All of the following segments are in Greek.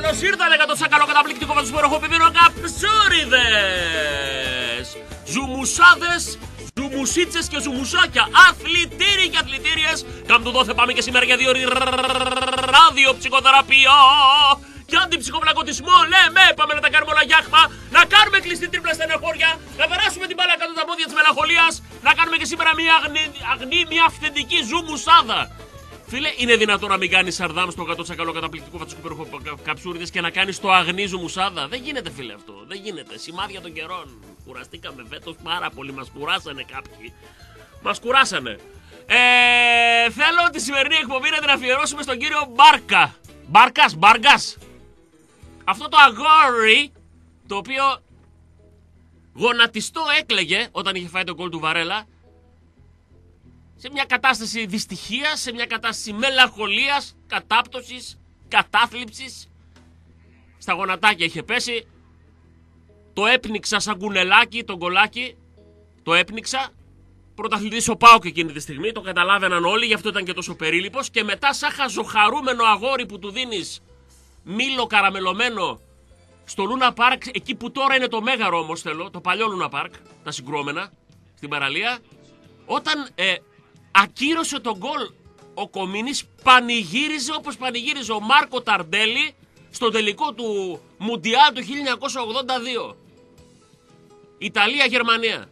Καλώς ήρθατε για το σακαλό καταπληκτικό με τους υπεροχοποιημένους καψούριδες, ζουμουσάδες, ζουμουσίτσες και ζουμουσάκια, αθλητήριοι και αθλητήριες. Κάμπτου δόθε πάμε και σήμερα για 2 ώρες ραδιοψυχοθεραπεία και αντιψυχοπλακωτισμό. Λέμε, πάμε να τα κάνουμε όλα γιάχμα, να κάνουμε κλειστή τρίπλα στενοχώρια, να περάσουμε την μπάλα κάτω τα πόδια της μελαγχολίας, να κάνουμε και σήμερα μια αγνή, μια αυθεντική ζουμουσάδα. Φίλε, είναι δυνατόν να μην κάνεις σαρδάμ στο 100% καταπληκτικό φατσικό καψούριδες και να κάνεις το αγνή ζουμουσάδα? Δεν γίνεται, φίλε, αυτό. Δεν γίνεται. Σημάδια των καιρών. Κουραστήκαμε φέτος πάρα πολύ. Μας κουράσανε κάποιοι. Μας κουράσανε. Θέλω τη σημερινή εκπομπή να την αφιερώσουμε στον κύριο Μπάρκα. Μπάρκας. Αυτό το αγόρι, το οποίο γονατιστό έκλαιγε όταν είχε φάει το γκολ του Βαρέλα. Σε μια κατάσταση δυστυχίας, σε μια κατάσταση μελαγχολίας, κατάπτωσης, κατάθλιψης. Στα γονατάκια είχε πέσει. Το έπνιξα σαν κουνελάκι, τον γκολάκι. Το έπνιξα. Πρωταθλητής ο ΠΑΟΚ εκείνη τη στιγμή, το καταλάβαιναν όλοι, γι' αυτό ήταν και τόσο περίληπος. Και μετά σαν χαζοχαρούμενο αγόρι που του δίνεις μήλο καραμελωμένο στο Λούνα Πάρκ, εκεί που τώρα είναι το Μέγαρο όμως θέλω, το παλιό Λούνα Πάρκ, τα συγκρόμενα, στην παραλία. Όταν ακύρωσε τον γκολ ο Κομίνης, πανηγύριζε όπως πανηγύριζε ο Μάρκο Ταρντέλη στο τελικό του Μουντιάλ του 1982. Ιταλία-Γερμανία.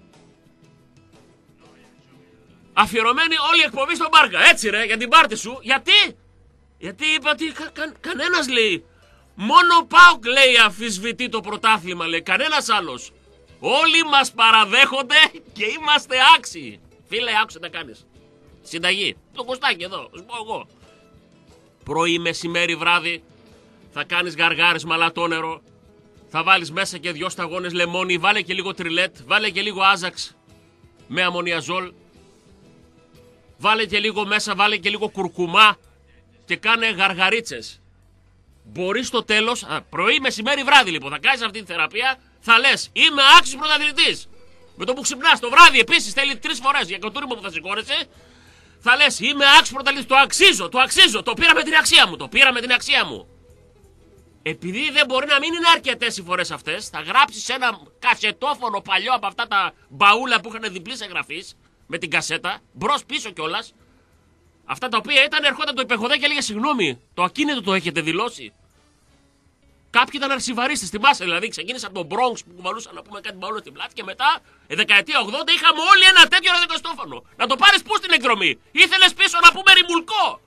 Αφιερωμένη όλη η εκπομπή στον Μπάρκα. Έτσι ρε, για την πάρτι σου. Γιατί είπα ότι κανένας λέει. Μόνο ο ΠΑΟΚ λέει αμφισβητεί το πρωτάθλημα, λέει. Κανένας άλλος. Όλοι μας παραδέχονται και είμαστε άξιοι. Φίλε, άκουσε να κάνεις. Συνταγή. Το κοστάκι εδώ, σου πω εγώ. Πρωί, μεσημέρι, βράδυ θα κάνεις γαργάρες με αλατόνερο. Θα βάλεις μέσα και 2 σταγόνες λεμόνι. Βάλε και λίγο τριλέτ. Βάλε και λίγο άζαξ με αμμονιαζόλ. Βάλε και λίγο μέσα, βάλε και λίγο κουρκουμά. Και κάνε γαργαρίτσες. Μπορεί στο τέλος, πρωί, μεσημέρι, βράδυ λοιπόν, θα κάνεις αυτή τη θεραπεία. Θα λες, είμαι άξιος πρωταθλητής. Με το που ξυπνάς το βράδυ επίσης θέλει 3 φορές για κοτούριμο που θα σηκώνεσαι. Θα λες, είμαι άξιος πρωταθλητής, το αξίζω, το πήρα με την αξία μου, Επειδή δεν μπορεί να μην είναι αρκετές οι φορές αυτές, θα γράψεις ένα κασετόφωνο παλιό από αυτά τα μπαούλα που είχαν διπλής εγγραφής, με την κασέτα, μπρος πίσω κιόλας. Αυτά τα οποία ερχόταν το υπεχοδέ και έλεγε συγγνώμη, το ακίνητο το έχετε δηλώσει. Κάποιοι ήταν αρσιβαρίστες, θυμάσαι δηλαδή, ξεκίνησε από τον Bronx που κουβαλούσαν να πούμε κάτι μπαούλο στην πλάτη και μετά, δεκαετία 80, είχαμε όλοι ένα τέτοιο ραδιοκαστόφωνο. Να το πάρεις πού στην εκδρομή? Ήθελες πίσω να πούμε ρημουλκό.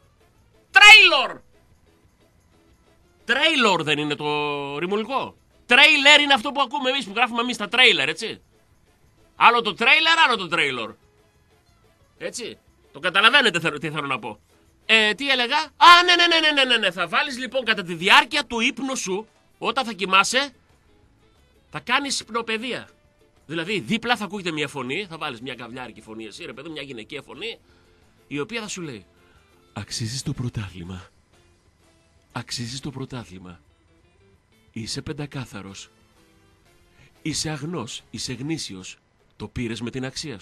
Τρέιλορ δεν είναι το ρημουλκό? Τρέιλερ είναι αυτό που ακούμε εμείς, που γράφουμε εμείς τα τρέιλερ, έτσι. Άλλο το τρέιλερ, άλλο το τρέιλορ. Έτσι. Το καταλαβαίνετε τι θέλω να πω. Τι έλεγα? Ναι. Θα βάλεις λοιπόν κατά τη διάρκεια του ύπνου σου, όταν θα κοιμάσαι, θα κάνεις υπνοπαιδεία. Δηλαδή δίπλα θα ακούγεται μια φωνή, θα βάλεις μια καβλιάρικη φωνή εσύ ρε παιδί, μια γυναικεία φωνή, η οποία θα σου λέει αξίζεις το πρωτάθλημα. Αξίζεις το πρωτάθλημα. Είσαι πεντακάθαρος. Είσαι αγνός, είσαι γνήσιος. Το πήρες με την αξία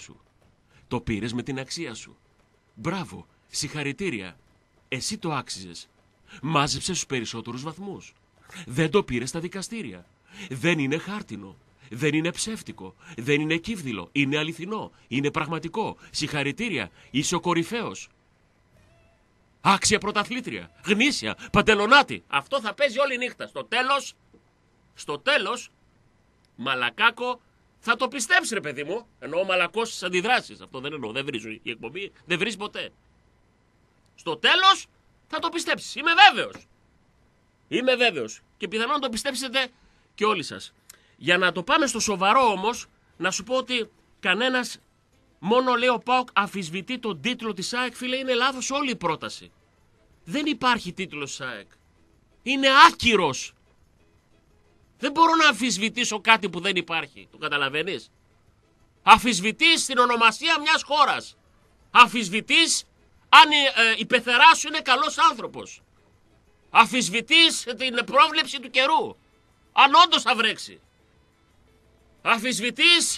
σου. Μπράβο, συγχαρητήρια. Εσύ το άξιζες. Μάζεψες τους περισσότερους βαθμούς. Δεν το πήρες στα δικαστήρια. Δεν είναι χάρτινο. Δεν είναι ψεύτικο. Δεν είναι κύβδηλο. Είναι αληθινό. Είναι πραγματικό. Συγχαρητήρια. Είσαι ο κορυφαίος. Άξια πρωταθλήτρια. Γνήσια. Παντελονάτη. Αυτό θα παίζει όλη νύχτα. Στο τέλος, μαλακάκο, θα το πιστέψει ρε παιδί μου. Εννοώ μαλακός στις αντιδράσεις. Αυτό δεν εννοώ. Δεν βρίζει η εκπομπή. Δεν βρίζει ποτέ. Στο τέλος θα το πιστέψεις. Είμαι βέβαιος. Και πιθανόν να το πιστέψετε και όλοι σας. Για να το πάμε στο σοβαρό όμως, να σου πω ότι κανένας, μόνο λέει ο ΠΑΟΚ αμφισβητεί τον τίτλο της ΑΕΚ. Φίλε, είναι λάθος όλη η πρόταση. Δεν υπάρχει τίτλος της ΑΕΚ. Είναι άκυρος. Δεν μπορώ να αμφισβητήσω κάτι που δεν υπάρχει. Το καταλαβαίνεις? Αμφισβητείς την ονομασία μιας χώρας. Αμφισβητείς αν η πεθερά σου είναι καλός άνθρωπος. Αμφισβητείς την πρόβλεψη του καιρού. Αν όντως θα βρέξει. Αμφισβητείς,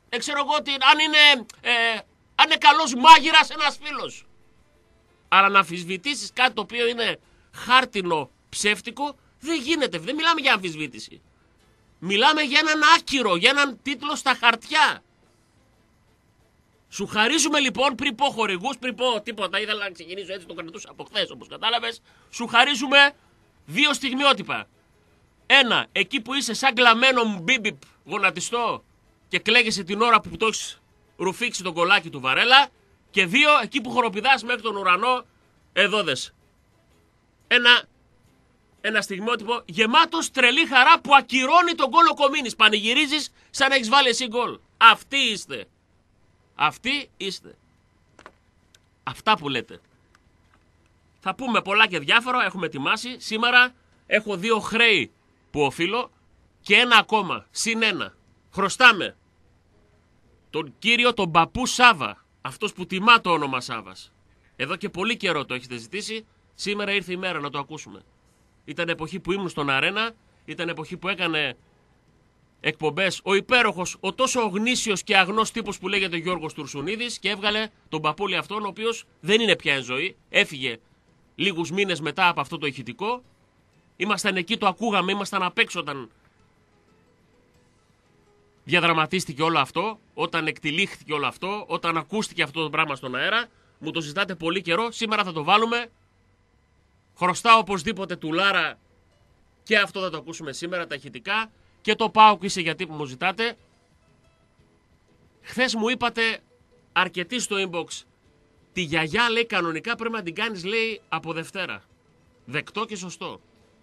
αν είναι καλός μάγειρας ένας φίλος. Αλλά να αμφισβητήσεις κάτι το οποίο είναι χάρτινο, ψεύτικο, Δεν γίνεται, δεν μιλάμε για αμφισβήτηση. Μιλάμε για έναν άκυρο, για έναν τίτλο στα χαρτιά. Σου χαρίζουμε λοιπόν, πριν πω χορηγούς, πριν πω τίποτα, ήθελα να ξεκινήσω έτσι, το κρατούσα από χθες όπως κατάλαβες. Σου χαρίζουμε 2 στιγμιότυπα. 1, εκεί που είσαι σαν κλαμμένο μου μπίμπιπ γονατιστό και κλαίγεσαι την ώρα που το έχεις ρουφήξει τον κολάκι του Βαρέλα. Και 2, εκεί που χοροπηδάς μέχρι τον ουρανό, εδώ δες. Ένα στιγμιότυπο γεμάτος τρελή χαρά που ακυρώνει τον γκολ ο Κομίνης. Πανηγυρίζεις σαν να έχεις βάλει εσύ γκολ. Αυτοί είστε. Αυτοί είστε. Αυτά που λέτε. Θα πούμε πολλά και διάφορα, έχουμε ετοιμάσει. Σήμερα έχω 2 χρέη που οφείλω και 1 ακόμα, συν 1. Χρωστάμε τον κύριο τον παππού Σάβα, αυτός που τιμά το όνομα Σάβας. Εδώ και πολύ καιρό το έχετε ζητήσει, σήμερα ήρθε η μέρα να το ακούσουμε. Ήταν εποχή που ήμουν στον Αρένα, ήταν εποχή που έκανε εκπομπές ο υπέροχος, ο τόσο γνήσιος και αγνός τύπος που λέγεται Γιώργος Τουρσουνίδης και έβγαλε τον παππούλη αυτόν, ο οποίος δεν είναι πια εν ζωή, έφυγε λίγους μήνες μετά από αυτό το ηχητικό. Ήμασταν εκεί, το ακούγαμε, ήμασταν απ' έξω όταν διαδραματίστηκε όλο αυτό, όταν εκτυλίχθηκε όλο αυτό, όταν ακούστηκε αυτό το πράγμα στον αέρα. Μου το ζητάτε πολύ καιρό, σήμερα θα το βάλουμε. Χρωστάω οπωσδήποτε του Λάρα και αυτό θα το ακούσουμε σήμερα, τα ηχητικά. Και το ΠΑΟΚ είσαι γιατί που μου ζητάτε. Χθες μου είπατε αρκετοί στο inbox, τη γιαγιά λέει κανονικά πρέπει να την κάνεις λέει από Δευτέρα. Δεκτό και σωστό.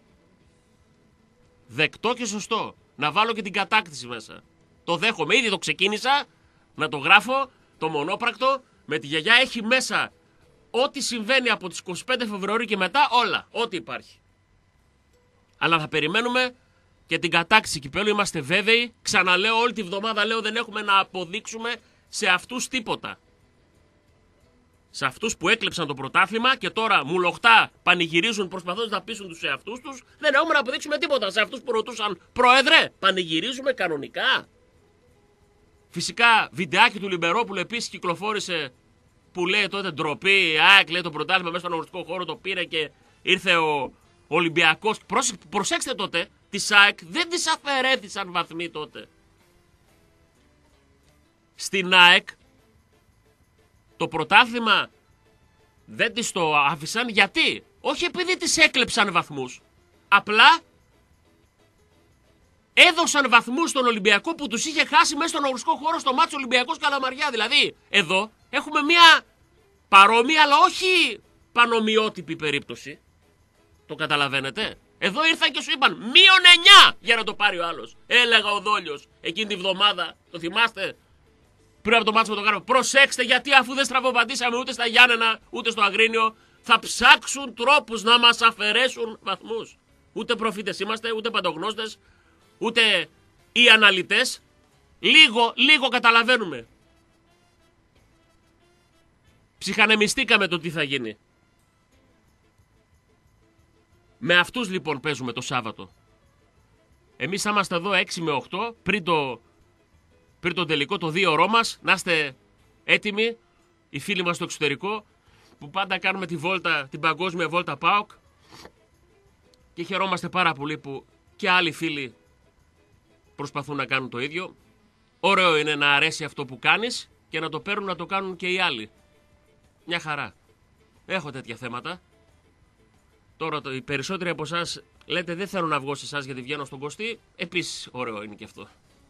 Δεκτό και σωστό. Να βάλω και την κατάκτηση μέσα. Το δέχομαι, ήδη το ξεκίνησα να το γράφω, το μονόπρακτο. Με τη γιαγιά έχει μέσα ό,τι συμβαίνει από τις 25 Φεβρουαρίου και μετά, όλα, ό,τι υπάρχει. Αλλά θα περιμένουμε και την κατάκτηση κυπέλου, είμαστε βέβαιοι. Ξαναλέω, όλη τη βδομάδα λέω δεν έχουμε να αποδείξουμε σε αυτούς τίποτα. Σε αυτούς που έκλεψαν το πρωτάθλημα και τώρα μουλοχτά πανηγυρίζουν προσπαθώντας να πείσουν τους εαυτούς τους, δεν έχουμε να αποδείξουμε τίποτα. Σε αυτούς που ρωτούσαν, Πρόεδρε, πανηγυρίζουμε κανονικά. Φυσικά, βιντεάκι του Λιμπερόπουλου επίσης κυκλοφόρησε που λέει τότε ντροπή. Λέει το πρωτάθλημα μέσα στον αγωνιστικό χώρο, το πήρε και ήρθε ο Ολυμπιακός. Προσέξτε τότε, τη ΑΕΚ δεν της αφαιρέθησαν βαθμοί τότε. Στην ΑΕΚ το πρωτάθλημα δεν της το άφησαν γιατί, όχι επειδή της έκλεψαν βαθμούς, απλά έδωσαν βαθμούς στον Ολυμπιακό που τους είχε χάσει μέσα στον αγωνιστικό χώρο στο μάτσο Ολυμπιακός Καλαμαριά. Δηλαδή, εδώ έχουμε μια παρόμοια αλλά όχι πανομοιότυπη περίπτωση. Το καταλαβαίνετε. Εδώ ήρθαν και σου είπαν -9 για να το πάρει ο άλλος. Έλεγα ο Δόλιος εκείνη τη βδομάδα, το θυμάστε, πριν από το μάτσο με τον Γάρβο. Προσέξτε γιατί αφού δεν στραβοπατήσαμε ούτε στα Γιάννενα ούτε στο Αγρίνιο, θα ψάξουν τρόπους να μας αφαιρέσουν βαθμούς. Ούτε προφήτες είμαστε, ούτε παντογνώστες, ούτε οι αναλυτές. Λίγο καταλαβαίνουμε. Ψυχανεμιστήκαμε το τι θα γίνει. Με αυτούς λοιπόν παίζουμε το Σάββατο. Εμείς θα είμαστε εδώ 6 με 8 πριν το τελικό, το 2 ώρο μας. Να είστε έτοιμοι, οι φίλοι μας στο εξωτερικό, που πάντα κάνουμε τη βόλτα, την παγκόσμια βόλτα ΠΑΟΚ. Και χαιρόμαστε πάρα πολύ που και άλλοι φίλοι προσπαθούν να κάνουν το ίδιο. Ωραίο είναι να αρέσει αυτό που κάνεις και να το παίρνουν να το κάνουν και οι άλλοι. Μια χαρά. Έχω τέτοια θέματα. Τώρα οι περισσότεροι από εσάς λέτε δεν θέλω να βγω σε εσάς γιατί βγαίνω στον Κωστή. Επίσης ωραίο είναι και αυτό.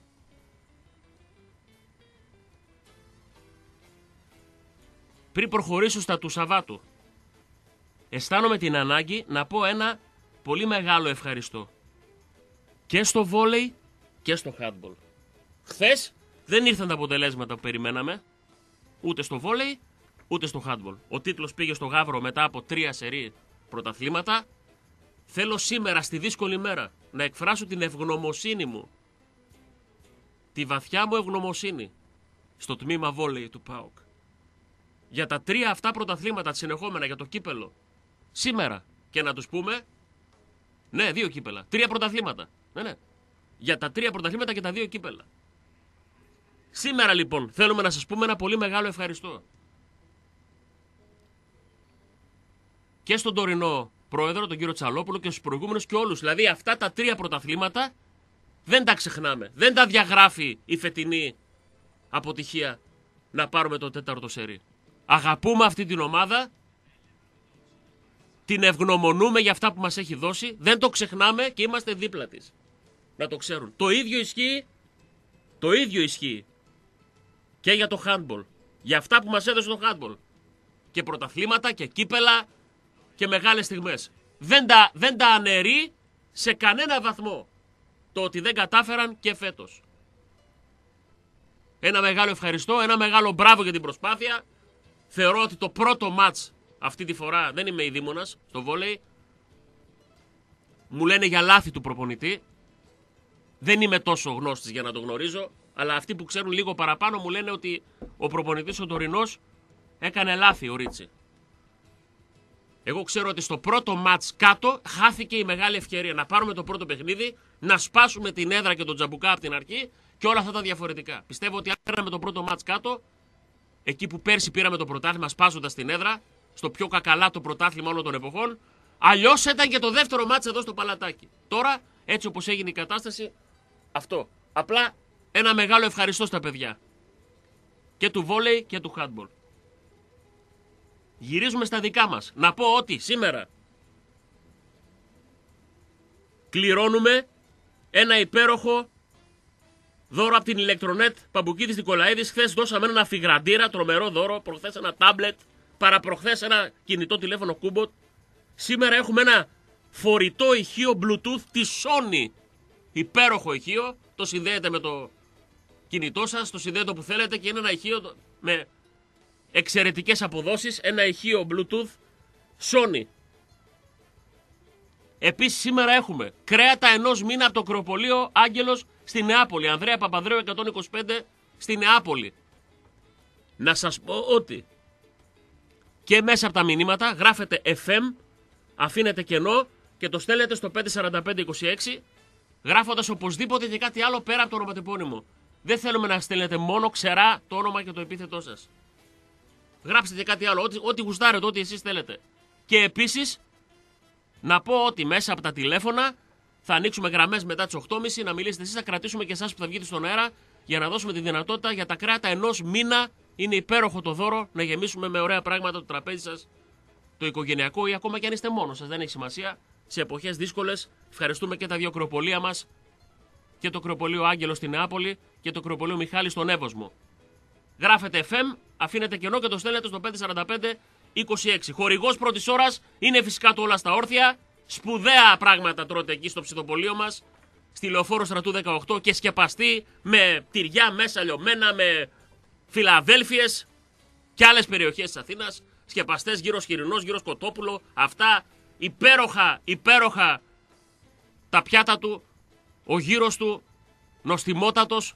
Πριν προχωρήσω στα του Σαββάτου, αισθάνομαι την ανάγκη να πω ένα πολύ μεγάλο ευχαριστώ. Και στο βόλεϊ και στο handball. Χθες δεν ήρθαν τα αποτελέσματα που περιμέναμε. Ούτε στο βόλεϊ ούτε στο handball. Ο τίτλος πήγε στο Γαύρο μετά από 3 σερί πρωταθλήματα. Θέλω σήμερα στη δύσκολη μέρα να εκφράσω την ευγνωμοσύνη μου, τη βαθιά μου ευγνωμοσύνη στο τμήμα βόλεϊ του ΠΑΟΚ για τα 3 αυτά πρωταθλήματα συνεχόμενα για το κύπελο σήμερα. Και να τους πούμε, ναι, 2 κύπελα, 3 πρωταθλήματα, ναι, για τα 3 πρωταθλήματα και τα 2 κύπελα. Σήμερα λοιπόν θέλουμε να σας πούμε ένα πολύ μεγάλο ευχαριστώ και στον τωρινό πρόεδρο, τον κύριο Τσαλόπουλο, και στους προηγούμενους και όλους. Δηλαδή αυτά τα 3 πρωταθλήματα δεν τα ξεχνάμε. Δεν τα διαγράφει η φετινή αποτυχία να πάρουμε το 4ο σερί. Αγαπούμε αυτή την ομάδα, την ευγνωμονούμε για αυτά που μας έχει δώσει, δεν το ξεχνάμε και είμαστε δίπλα της. Να το ξέρουν. Το ίδιο ισχύει και για το handball. Για αυτά που μας έδωσε το handball. Και πρωταθλήματα και κύπελα και μεγάλες στιγμές. Δεν τα αναιρεί σε κανένα βαθμό το ότι δεν κατάφεραν και φέτος. Ένα μεγάλο ευχαριστώ, ένα μεγάλο μπράβο για την προσπάθεια. Θεωρώ ότι το πρώτο μάτς αυτή τη φορά, δεν είμαι ειδήμονας στο βόλεϊ, μου λένε για λάθη του προπονητή. Δεν είμαι τόσο γνώστης για να το γνωρίζω, αλλά αυτοί που ξέρουν λίγο παραπάνω μου λένε ότι ο προπονητής ο τωρινός έκανε λάθη, ο Ρίτσι. Εγώ ξέρω ότι στο πρώτο μάτς κάτω χάθηκε η μεγάλη ευκαιρία να πάρουμε το πρώτο παιχνίδι, να σπάσουμε την έδρα και τον τζαμπουκά από την αρχή και όλα αυτά τα διαφορετικά. Πιστεύω ότι αν πέραμε το πρώτο μάτς κάτω, εκεί που πέρσι πήραμε το πρωτάθλημα σπάζοντας την έδρα, στο πιο κακαλάτο πρωτάθλημα όλων των εποχών, αλλιώς ήταν και το δεύτερο μάτς εδώ στο Παλατάκι. Τώρα, έτσι όπως έγινε η κατάσταση, αυτό. Απλά ένα μεγάλο ευχαριστώ στα παιδιά. Και του βόλεϊ και του handball. Γυρίζουμε στα δικά μας. Να πω ότι σήμερα κληρώνουμε ένα υπέροχο δώρο από την Ηλεκτρονέτ Παμπουκίδης Νικολαίδης. Χθες δώσαμε ένα αφιγραντήρα, τρομερό δώρο. Προχθές ένα τάμπλετ. Παραπροχθές ένα κινητό τηλέφωνο Κούμποτ. Σήμερα έχουμε ένα φορητό ηχείο Bluetooth της Sony. Υπέροχο ηχείο. Το συνδέετε με το κινητό σας, το συνδέετε όπου θέλετε και είναι ένα ηχείο με εξαιρετικές αποδόσεις. Ένα ηχείο Bluetooth Sony. Επίσης σήμερα έχουμε κρέατα ενός μήνα από το κρεοπωλείο Άγγελος στη Νεάπολη. Ανδρέα Παπανδρέου 125 στη Νεάπολη. Να σας πω ότι και μέσα από τα μηνύματα γράφετε FM, αφήνετε κενό και το στέλνετε στο 54526, γράφοντας οπωσδήποτε και κάτι άλλο πέρα από το ονοματεπώνυμο. Δεν θέλουμε να στέλνετε μόνο ξερά το όνομα και το επίθετό σας. Γράψτε και κάτι άλλο, ό,τι γουστάρετε, ό,τι εσείς θέλετε. Και επίσης, να πω ότι μέσα από τα τηλέφωνα θα ανοίξουμε γραμμές μετά τις 8.30 να μιλήσετε εσείς, θα κρατήσουμε και εσάς που θα βγείτε στον αέρα για να δώσουμε τη δυνατότητα για τα κρέατα ενός μήνα. Είναι υπέροχο το δώρο να γεμίσουμε με ωραία πράγματα το τραπέζι σας, το οικογενειακό ή ακόμα και αν είστε μόνος σας. Δεν έχει σημασία. Σε εποχές δύσκολες ευχαριστούμε και τα δύο κρεοπωλεία μας, και το κρεοπωλείο Άγγελο στη Νεάπολη και το κρεοπωλείο Μιχάλη στον Εύωσμο. Γράφετε FM, αφήνετε κενό και το στέλνετε στο 54526. Χορηγός πρώτης ώρας είναι φυσικά το Όλα στα Όρθια. Σπουδαία πράγματα τρώτε εκεί στο ψητοπωλείο μας, στη Λεωφόρο Στρατού 18 και σκεπαστή με τυριά μέσα λιωμένα, με Φιλαδέλφειες και άλλες περιοχές της Αθήνας. Σκεπαστές γύρω Σχυρινός, γύρω Σκοτόπουλο. Αυτά υπέροχα τα πιάτα του, ο γύρος του νοστιμότατος.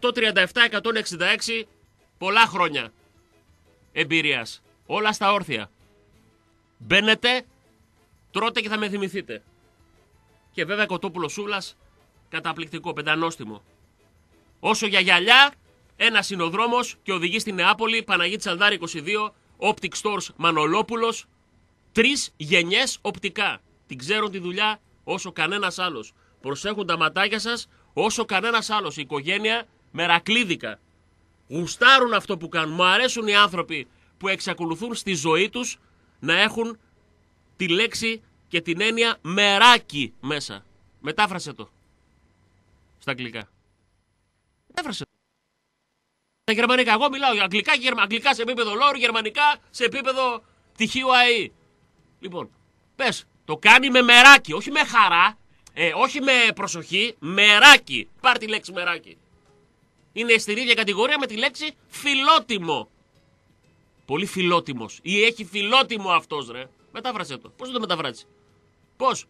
837-166, πολλά χρόνια εμπειρίας. Όλα στα Όρθια. Μπαίνετε, τρώτε και θα με θυμηθείτε. Και βέβαια κοτόπουλο σούβλας, καταπληκτικό, πεντανόστιμο. Όσο για γυαλιά, ένας είναι ο δρόμος και οδηγεί στη Νεάπολη, Παναγίτη Σαλδάρη 22, Optic Stores Μανολόπουλος. 3 γενιές οπτικά. Την ξέρουν τη δουλειά όσο κανένας άλλος. Προσέχουν τα ματάκια σας όσο κανένας άλλος. Η οικογένεια μερακλίδικα. Γουστάρουν αυτό που κάνουν. Μου αρέσουν οι άνθρωποι που εξακολουθούν στη ζωή τους να έχουν τη λέξη και την έννοια μεράκι μέσα. Μετάφρασε το στα αγγλικά. Μετάφρασε το. Τα γερμανικά. Εγώ μιλάω αγγλικά σε επίπεδο λόρου, γερμανικά σε επίπεδο πτυχίου ΑΕΗ. Λοιπόν, πες, το κάνει με μεράκι, όχι με χαρά, όχι με προσοχή, μεράκι. Πάρ' τη λέξη μεράκι. Είναι στην ίδια κατηγορία με τη λέξη φιλότιμο. Πολύ φιλότιμος. Ή έχει φιλότιμο αυτός, ρε. Μετάφρασε το. Πώς θα το μεταφράσει. Πώς.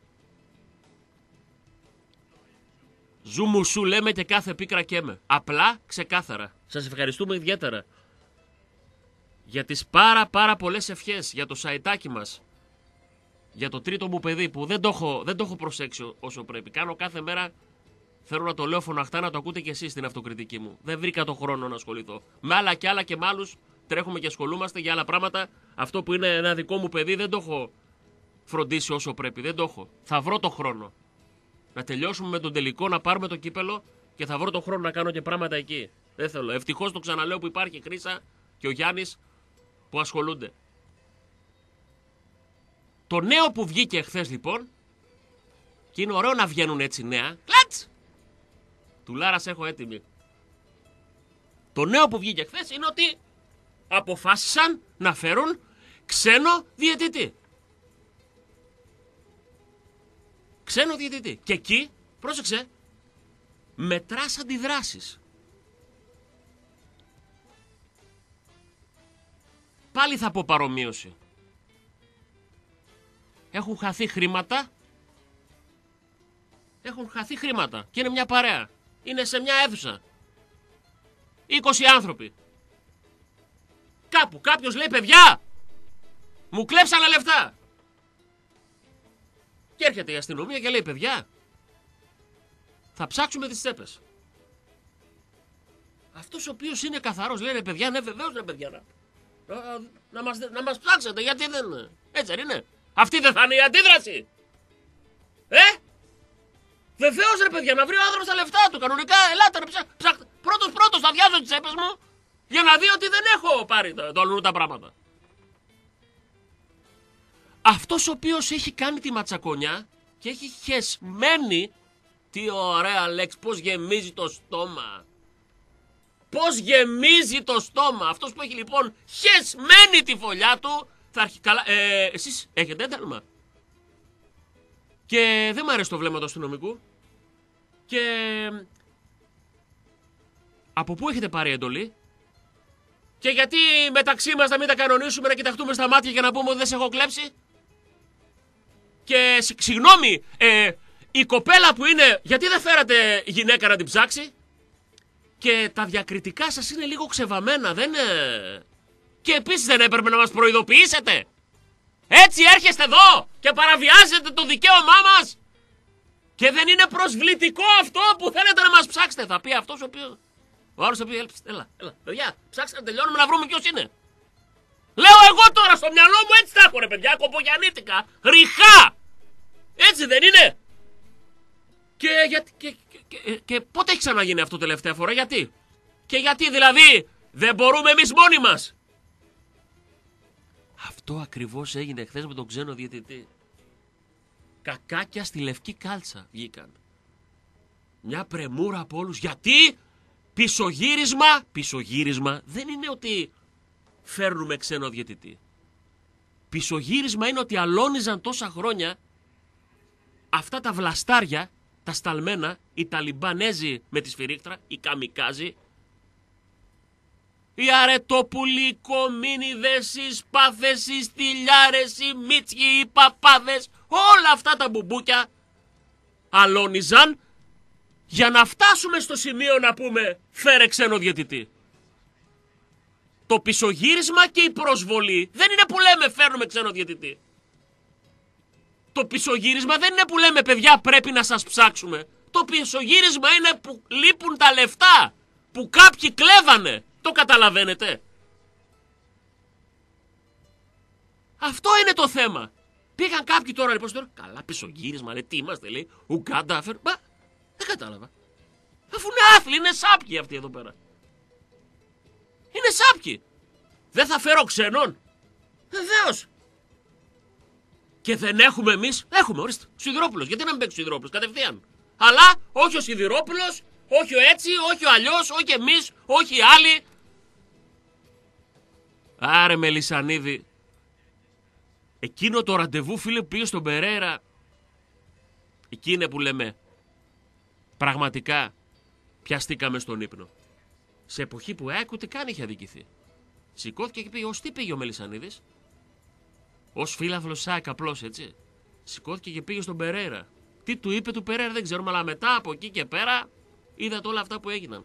Ζουμουσού λέμε και κάθε πίκρα καίμε. Απλά, ξεκάθαρα. Σας ευχαριστούμε ιδιαίτερα για τις πάρα πολλές ευχές για το σαϊτάκι μας. Για το τρίτο μου παιδί που δεν το έχω προσέξει όσο πρέπει. Κάνω κάθε μέρα, θέλω να το λέω φωναχτά, να το ακούτε κι εσείς στην αυτοκριτική μου. Δεν βρήκα το χρόνο να ασχοληθώ. Με άλλα και άλλα και με άλλους τρέχουμε και ασχολούμαστε για άλλα πράγματα. Αυτό που είναι ένα δικό μου παιδί δεν το έχω φροντίσει όσο πρέπει. Δεν το έχω. Θα βρω το χρόνο. Να τελειώσουμε με τον τελικό, να πάρουμε το κύπελο και θα βρω το χρόνο να κάνω και πράγματα εκεί. Δεν θέλω. Ευτυχώς το ξαναλέω που υπάρχει η Χρύσα και ο Γιάννης που ασχολούνται. Το νέο που βγήκε χθες λοιπόν, και είναι ωραίο να βγαίνουν έτσι νέα. Κλατς! Του Λάρας έχω έτοιμη. Το νέο που βγήκε χθες είναι ότι αποφάσισαν να φέρουν ξένο διαιτητή. Ξένο διαιτητή. Και εκεί, πρόσεξε, μετράς αντιδράσεις. Πάλι θα πω παρομοίωση. Έχουν χαθεί χρήματα. Έχουν χαθεί χρήματα. Και είναι μια παρέα. Είναι σε μια αίθουσα. 20 άνθρωποι. Κάπου κάποιος λέει, παιδιά, μου κλέψανε λεφτά. Και έρχεται η αστυνομία και λέει, παιδιά, θα ψάξουμε τις τσέπες. Αυτός ο οποίος είναι καθαρός λέει, παιδιά, ναι βεβαίως ρε παιδιά, να μας ψάξετε, γιατί δεν... Έτσι δεν είναι. Αυτή δεν θα είναι η αντίδραση. Βεβαίως ρε παιδιά, να βρει ο άνθρωπος τα λεφτά του. Κανονικά, ελάτε να ψάξετε. Πρώτος θα διάζω τις τσέπες μου για να δει ότι δεν έχω πάρει το αλλού τα πράγματα. Αυτός ο οποίος έχει κάνει τη ματσακονιά και έχει χεσμένη, τι ωραία λέξη, πώς γεμίζει το στόμα. Πώς γεμίζει το στόμα. Αυτός που έχει λοιπόν χεσμένη τη φωλιά του θα αρχίσει. Καλά, εσείς έχετε ένταλμα. Και δεν μου αρέσει το βλέμμα του αστυνομικού. Και από πού έχετε πάρει εντολή? Και γιατί μεταξύ μας να μην τα κανονίσουμε, να κοιταχτούμε στα μάτια και να πούμε ότι δεν σε έχω κλέψει? Και συγγνώμη, η κοπέλα που είναι, γιατί δεν φέρατε γυναίκα να την ψάξει? Και τα διακριτικά σας είναι λίγο ξεβαμμένα, δεν είναι? Και επίσης δεν έπρεπε να μας προειδοποιήσετε? Έτσι έρχεστε εδώ και παραβιάζετε το δικαίωμά μας? Και δεν είναι προσβλητικό αυτό που θέλετε να μας ψάξετε? Θα πει αυτός ο οποίος... Ο άλλος θα πει, έλα, παιδιά, ψάξτε να τελειώνουμε να βρούμε ποιος είναι. Λέω εγώ τώρα στο μυαλό μου, έτσι τα έχω ρε παιδιά, κοπογιαννίτικα, ρηχά. Έτσι δεν είναι? Και πότε έχει ξαναγίνει αυτό τελευταία φορά, γιατί? Και γιατί δηλαδή δεν μπορούμε εμείς μόνοι μας? Αυτό ακριβώς έγινε χθες με τον ξένο διαιτητή. Κακάκια στη λευκή κάλτσα βγήκαν. Μια πρεμούρα από όλους. Γιατί? Πισωγύρισμα δεν είναι ότι φέρνουμε ξένο διαιτητή. Πισωγύρισμα είναι ότι αλώνιζαν τόσα χρόνια αυτά τα βλαστάρια, τα σταλμένα, οι Ταλιμπανέζοι με τη σφυρίχτρα, οι καμικάζοι, οι αρετόπουλοι, οι κομίνιδες, οι σπάθες, οι στυλιάρες, οι μίτσιοι, οι παπάδες, όλα αυτά τα μπουμπούκια αλώνιζαν για να φτάσουμε στο σημείο να πούμε φέρε ξένο διαιτητή. Το πισωγύρισμα και η προσβολή δεν είναι που λέμε φέρνουμε ξένο διαιτητή. Το πισωγύρισμα δεν είναι που λέμε παιδιά πρέπει να σας ψάξουμε. Το πισωγύρισμα είναι που λείπουν τα λεφτά που κάποιοι κλέβανε. Το καταλαβαίνετε? Αυτό είναι το θέμα. Πήγαν κάποιοι τώρα λοιπόν στο καλά πισωγύρισμα, λέει τι είμαστε, λέει Ουγκάντα, μα δεν κατάλαβα. Αφού είναι άθλοι, είναι σάπιοι αυτοί εδώ πέρα. Είναι σάπιοι. Δεν θα φέρω ξένον? Βεβαίως. Και δεν έχουμε εμείς? Έχουμε, ορίστε. Σιδηρόπουλος. Γιατί να μην παίξει ο Σιδηρόπουλος κατευθείαν? Αλλά όχι ο Σιδηρόπουλος, όχι ο έτσι, όχι ο αλλιώς, όχι εμείς, όχι οι άλλοι. Άρε Μελισσανίδη. Εκείνο το ραντεβού φίλε που πήγε στον Περέρα. Εκεί είναι που λέμε. Πραγματικά πιαστήκαμε στον ύπνο. Σε εποχή που ούτε καν είχε αδικηθεί. Σηκώθηκε και πήγε. Ως τι πήγε ο Μελισσανίδης? Ως φίλαθλος ΣΑΚ απλώς έτσι. Σηκώθηκε και πήγε στον Περέρα. Τι του είπε του Περέρα δεν ξέρουμε, αλλά μετά από εκεί και πέρα είδατε όλα αυτά που έγιναν.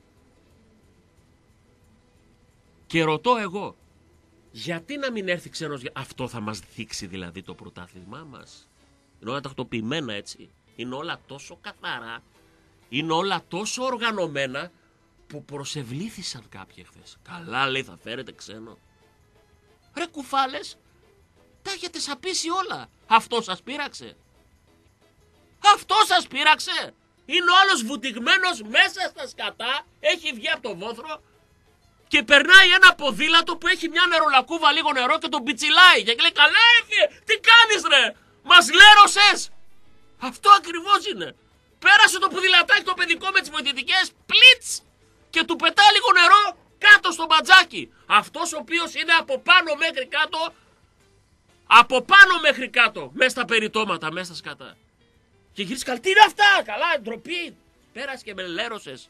Και ρωτώ εγώ, γιατί να μην έρθει ξένος? Αυτό θα μας δείξει δηλαδή το πρωτάθλημά μας? Είναι όλα τακτοποιημένα έτσι. Είναι όλα τόσο καθαρά. Είναι όλα τόσο οργανωμένα που προσευλήθησαν κάποιοι χθες. Καλά λέει θα φέρετε ξένο. Ρε κουφάλες, τα έχετε σαπίσει όλα. Αυτό σας πείραξε? Αυτό σας πείραξε? Είναι ο άλλος βουτυγμένος μέσα στα σκατά, έχει βγει από το βόθρο και περνάει ένα ποδήλατο που έχει μια νερολακκούβα λίγο νερό και τον πιτσιλάει και λέει καλά έφυγε, τι κάνεις ρε, μας λέρωσες. Αυτό ακριβώς είναι. Πέρασε το ποδηλατάκι το παιδικό με τις βοηθητικές, πλίτς, και του πετάει λίγο νερό κάτω στο μπατζάκι. Αυτός ο οποίος είναι από πάνω μέχρι κάτω, από πάνω μέχρι κάτω, μέσα στα περιτώματα, μέσα στα σκατά. Και γυρίζει καλά, τι είναι αυτά, καλά, ντροπή. Πέρασε και με λέρωσες.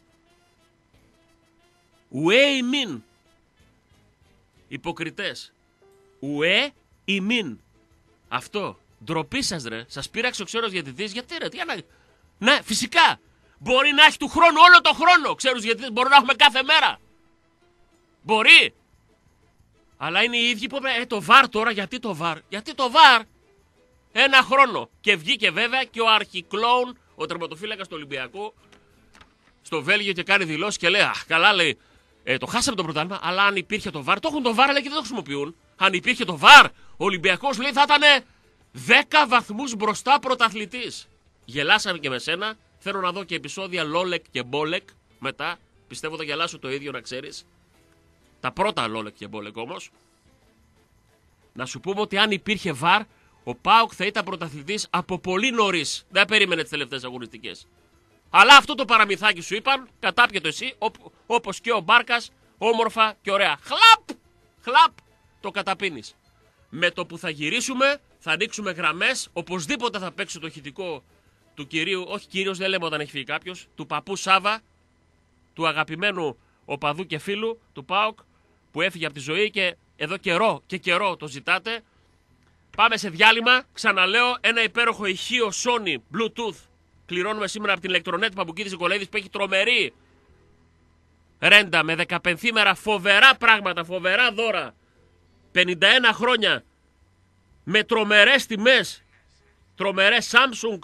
Ουέ ημίν. Υποκριτές. Ουέ ημίν. Αυτό. Ντροπή σας ρε. Σας πείραξε ο ξένος διαιτητής. Γιατί ρε, τι ανάγκη. Ναι, φυσικά. Μπορεί να έχει του χρόνου όλο το χρόνο. Ξέρεις γιατί μπορούμε να έχουμε κάθε μέρα. Μπορεί. Αλλά είναι οι ίδιοι που είπαν το βαρ τώρα. Γιατί το βαρ? Γιατί το βαρ? Ένα χρόνο. Και βγήκε βέβαια και ο αρχικλόουν, ο τερματοφύλακας του Ολυμπιακού, στο Βέλγιο και κάνει δηλώσεις και λέει αχ, καλά λέει, το χάσαμε το πρωτάθλημα, αλλά αν υπήρχε το βαρ, το έχουν το βαρ αλλά και δεν το χρησιμοποιούν. Αν υπήρχε το βαρ, ο Ολυμπιακός λέει θα ήταν 10 βαθμούς μπροστά πρωταθλητής. Γελάσαμε και με σένα. Θέλω να δω και επεισόδια Λόλεκ και Μπόλεκ μετά. Πιστεύω θα γελάσω το ίδιο να ξέρεις. Τα πρώτα Λόλεκ και Μπόλεκ όμως. Να σου πούμε ότι αν υπήρχε βαρ, ο ΠΑΟΚ θα ήταν πρωταθλητής από πολύ νωρίς. Δεν περίμενε τις τελευταίες αγωνιστικές. Αλλά αυτό το παραμυθάκι σου είπαν, κατάπιε εσύ, όπως και ο Μπάρκας, όμορφα και ωραία. Χλαπ! Χλαπ! Το καταπίνεις. Με το που θα γυρίσουμε, θα ανοίξουμε γραμμές, οπωσδήποτε θα παίξει το ηχητικό του κυρίου, όχι κύριος δεν λέμε όταν έχει φύγει κάποιος, του παππού Σάβα, του αγαπημένου οπαδού και φίλου του ΠΑΟΚ, που έφυγε από τη ζωή και εδώ καιρό το ζητάτε. Πάμε σε διάλειμμα, ξαναλέω, ένα υπέροχο ηχείο Sony Bluetooth. Κληρώνουμε σήμερα από την ηλεκτρονέτ Παπουκίδης Νικολαίδης που έχει τρομερή ρέντα με 15 μέρα, φοβερά πράγματα, φοβερά δώρα. 51 χρόνια με τρομερές τιμές, τρομερές Samsung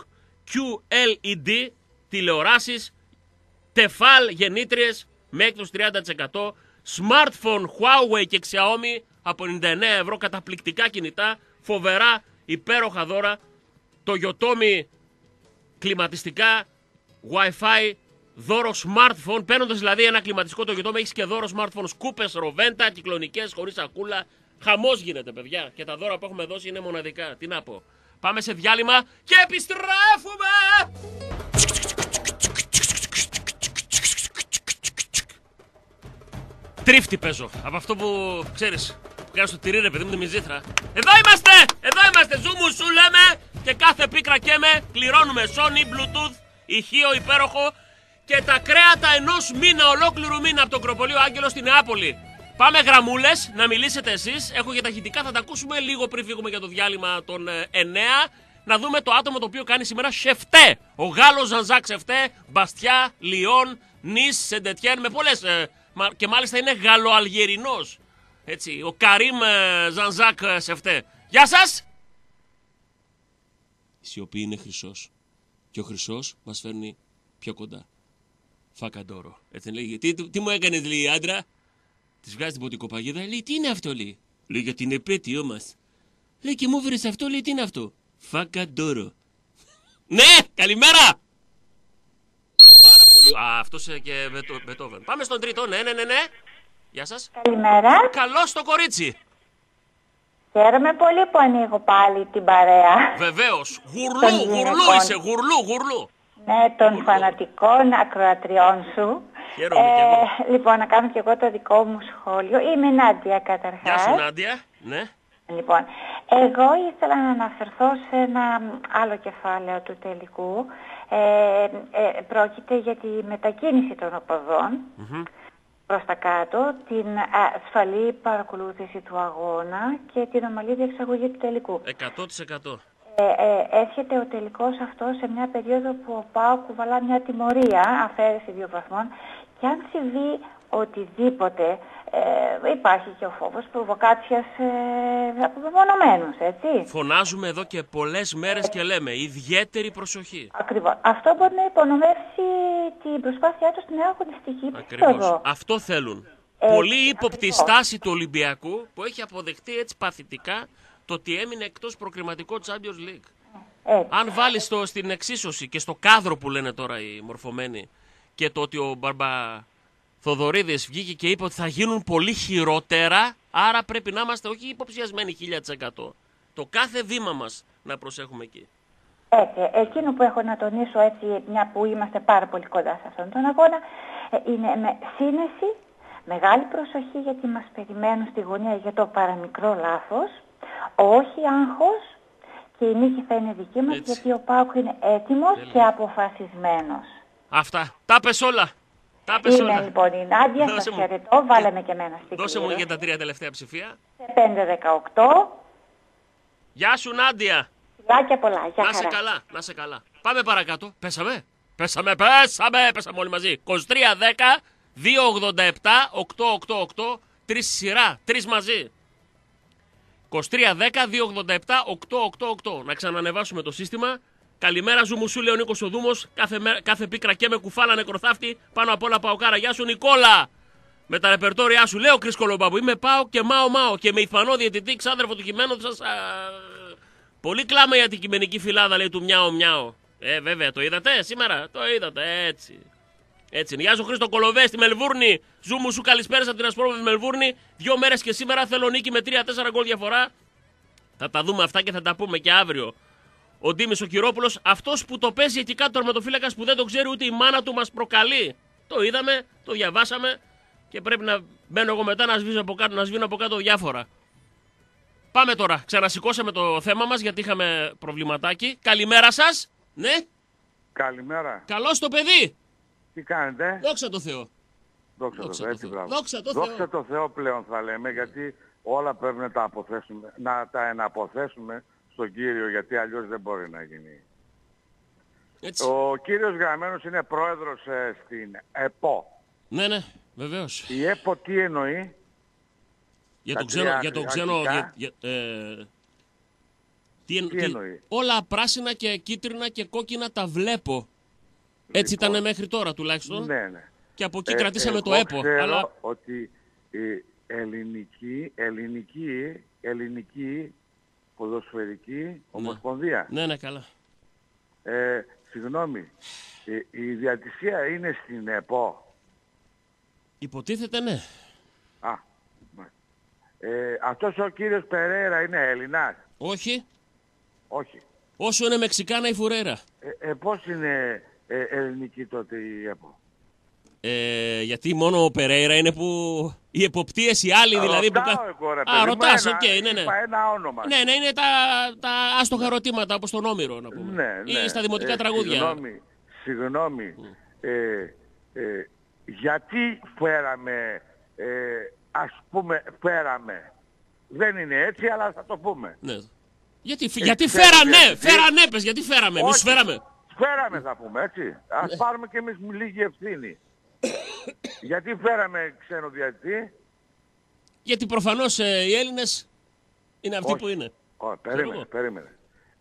QLED τηλεοράσεις, τεφάλ γεννήτριες με έκπτωση 30%, smartphone Huawei και Xiaomi από 99 ευρώ, καταπληκτικά κινητά, φοβερά υπέροχα δώρα, το Yotomi κλιματιστικά, Wi-Fi, δώρο smartphone, παίρνοντας δηλαδή ένα κλιματιστικό το Yotomi, έχεις και δώρο smartphone, σκούπες, ροβέντα, κυκλονικές, χωρίς σακούλα, χαμός γίνεται παιδιά και τα δώρα που έχουμε δώσει είναι μοναδικά, τι να πω. Πάμε σε διάλειμμα και επιστρέφουμε! Τρίφτη παίζω, από αυτό που ξέρεις, που κάνεις το τυρί ρε παιδί μου, τη μυζήθρα. Εδώ είμαστε, ζούμου σου λέμε και κάθε πίκρα καίμε, κληρώνουμε Sony, Bluetooth, ηχείο υπέροχο και τα κρέατα ενός μήνα, ολόκληρου μήνα από το Κροπολείο Άγγελο στη Νεάπολη. Πάμε γραμμούλες, να μιλήσετε εσείς, έχω για τα ηχητικά, θα τα ακούσουμε λίγο πριν φύγουμε για το διάλειμμα των 9. Να δούμε το άτομο το οποίο κάνει σήμερα σεφτέ. Ο Γάλλος Ζανζάκ σεφτέ, Μπαστιά, Λιόν, Νις, Σεντετιέν, με πολλές και μάλιστα είναι Γαλλοαλγερινός. Έτσι, ο Καρίμ Ζανζάκ σεφτέ. Γεια σας! Η σιωπή είναι χρυσός και ο χρυσός μας φέρνει πιο κοντά. Φακαντόρο. Έτσι λέει, τι μου έκανες λέει άντρα? Της βγάζει την ποτικοπαγίδα, λέει τι είναι αυτό λέει? Λέει για την επέτειό μας. Λέει και μου βρες αυτό, λέει τι είναι αυτό? Φακαντόρο. Ναι, καλημέρα! Πάρα πολύ. Α, αυτός και Μπετόβεν. Πάμε στον τρίτο, ναι. Γεια σας. Καλημέρα. Καλώς το κορίτσι. Χαίρομαι πολύ που ανοίγω πάλι την παρέα. Βεβαίως. Γουρλού είσαι, γουρλού. Ναι, των φανατικών ακροατριών σου. Χαίρομαι και εγώ. Λοιπόν, να κάνω και εγώ το δικό μου σχόλιο. Είμαι η Νάντια καταρχάς. Γεια σου Νάντια. Ναι. Λοιπόν, εγώ ήθελα να αναφερθώ σε ένα άλλο κεφάλαιο του τελικού. Πρόκειται για τη μετακίνηση των οπαδών προς τα κάτω, την ασφαλή παρακολούθηση του αγώνα και την ομαλή διεξαγωγή του τελικού. 100%. Έρχεται ο τελικός αυτό σε μια περίοδο που ο ΠΑΟΚ κουβαλά μια τιμωρία, αφαίρεση 2 βαθμών, και αν συμβεί οτιδήποτε, υπάρχει και ο φόβος προβοκάτσιας από μεμονωμένους, έτσι. Φωνάζουμε εδώ και πολλές μέρες και λέμε ιδιαίτερη προσοχή. Ακριβώς. Αυτό μπορεί να υπονομεύσει την προσπάθειά του στην νέα αγωνιστική Ακριβώς. Αυτό θέλουν. Πολύ ύποπτη στάση του Ολυμπιακού που έχει αποδεχτεί έτσι παθητικά το ότι έμεινε εκτός προκριματικό Champions League. Έτσι. Αν βάλεις στην εξίσωση και στο κάδρο που λένε τώρα οι μορφωμένοι και το ότι ο Θοδωρίδης βγήκε και είπε ότι θα γίνουν πολύ χειρότερα, άρα πρέπει να είμαστε όχι υποψιασμένοι 1000%. Το κάθε βήμα μας να προσέχουμε εκεί. Έτσι, εκείνο που έχω να τονίσω, έτσι, μια που είμαστε πάρα πολύ κοντά σε αυτόν τον αγώνα, είναι με σύνεση, μεγάλη προσοχή, γιατί μας περιμένουν στη γωνία για το παραμικρό λάθος, όχι άγχος, και η νίκη θα είναι δική μας, Έτσι. γιατί ο ΠΑΟΚ είναι έτοιμος και αποφασισμένος. Αυτά. Τα πες όλα. Είναι λοιπόν η Νάντια, σας χαιρετώ, βάλαμε και εμένα στην Δώσε μου κλήρωση. για τα 3 τελευταία ψηφία. Σε 5-18. Γεια σου Νάντια. Φιλάκια πολλά, για Να σε χαρά. καλά, να σε καλά. Πάμε παρακάτω. Πέσαμε όλοι μαζί. 23-10, 2-87, 8-8-8, 3 σειρά, 3 μαζί. 23-10, 2-87, 8-8-8. Να ξανανεβάσουμε το σύστημα. Καλημέρα Ζούμου, σου λέει ο Νίκος ο Δούμος. Κάθε πίκρα και με κουφάλα νεκροθάφτη. Πάνω απ' όλα Παοκάρα. Γεια σου Νικόλα. Με τα ρεπερτόρια σου λέω Κρίς Κολομπάμπου. Είμαι Πάο και Μάο. Και με Ιθμανό διαιτητή, ξάδερφο του κειμένου σας. Πολύ κλάμα για την κειμενική φυλάδα, λέει, του Μιάο. Βέβαια, το είδατε σήμερα. Το είδατε, έτσι. Έτσι είναι. Γεια σου Χρήστο Κολοβέ στη Μελβούρνη. Ζούμου σου καλησπέρα από την Ασπρόβη Μελβούρνη. 2 μέρες και σήμερα θέλω νίκη με 3-4 γκολ διαφορά. Θα τα δούμε αυτά και θα τα πούμε και αύριο. Ο Ντίμης ο Κυρόπουλος, αυτός που το παίζει εκεί κάτω τερματοφύλακας που δεν το ξέρει ούτε η μάνα του, μας προκαλεί. Το είδαμε, το διαβάσαμε και πρέπει να μπαίνω εγώ μετά να σβήνω από κάτω διάφορα. Πάμε τώρα. Ξανασηκώσαμε το θέμα μας γιατί είχαμε προβληματάκι. Καλημέρα σας. Ναι. Καλημέρα. Καλώς το παιδί. Τι κάνετε? Δόξα τω Θεώ. Δόξα τω Θεώ. Έτσι, μπράβο. Δόξα τω Δόξα Θεώ. τω Θεώ πλέον θα λέμε, γιατί όλα πρέπει να τα εναποθέσουμε στον Κύριο, γιατί αλλιώς δεν μπορεί να γίνει. Έτσι. Ο κύριος Γραμμένος είναι πρόεδρος στην ΕΠΟ. Ναι, βεβαίως. Η ΕΠΟ τι εννοεί? Για Τα το ξένο, τρία για το ξένο, αρχικά. τι εννοεί? Όλα πράσινα και κίτρινα και κόκκινα τα βλέπω. Έτσι Λοιπόν, ήταν μέχρι τώρα τουλάχιστον. Ναι. Και από εκεί κρατήσαμε το εγώ ΕΠΟ. Ξέρω Αλλά ότι η ελληνική ποδοσφαιρική ομοσπονδία. ναι, καλά. Συγγνώμη, η διατησία είναι στην ΕΠΟ. Υποτίθεται ναι. Αυτός ο κύριος Περέιρα είναι Έλληνας? Όχι. Όχι. Όσο είναι Μεξικάνα η Φουρέρα. Πώς είναι ελληνική τότε η ΕΠΟ? Γιατί μόνο ο Περέιρα είναι που οι εποπτείες οι άλλοι δηλαδή που... ρωτάς, οκ, ναι. Είπα ένα όνομα. Ναι, είναι τα άστοχα ερωτήματα όπως τον Όμηρο να πούμε. Ναι. Ή στα δημοτικά τραγούδια. Συγγνώμη. Γιατί φέραμε, φέραμε. Δεν είναι έτσι, αλλά θα το πούμε. Ναι. Γιατί φέρανε, πες, γιατί φέραμε, εμείς φέραμε. Φέραμε θα πούμε, έτσι. Ας πάρουμε και εμείς λίγη ευθύνη. Γιατί φέραμε ξένο διαιτητή? Γιατί προφανώς οι Έλληνες είναι αυτοί που είναι. Περίμενε.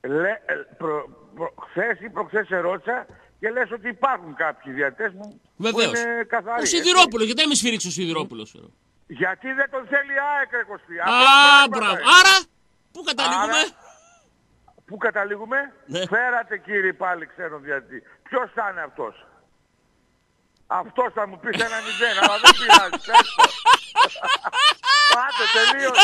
Χθες ή προχθές ερώτησα και λες ότι υπάρχουν κάποιοι διαιτητές που είναι καθαροί. Ο Σιδηρόπουλος, γιατί δεν με σφυρίξει ο Σιδηρόπουλος? Γιατί δεν τον θέλει ΑΕΚ, ρε Κωστή. Μπράβο. Άρα, πού καταλήγουμε? Πού καταλήγουμε? Ναι. Φέρατε κύριε πάλι ξένο διαιτητή. Ποιος θα είναι αυτός? Αυτός θα μου πεις 1-0, αλλά δεν πειράζει. Πάτε, τελείωσε.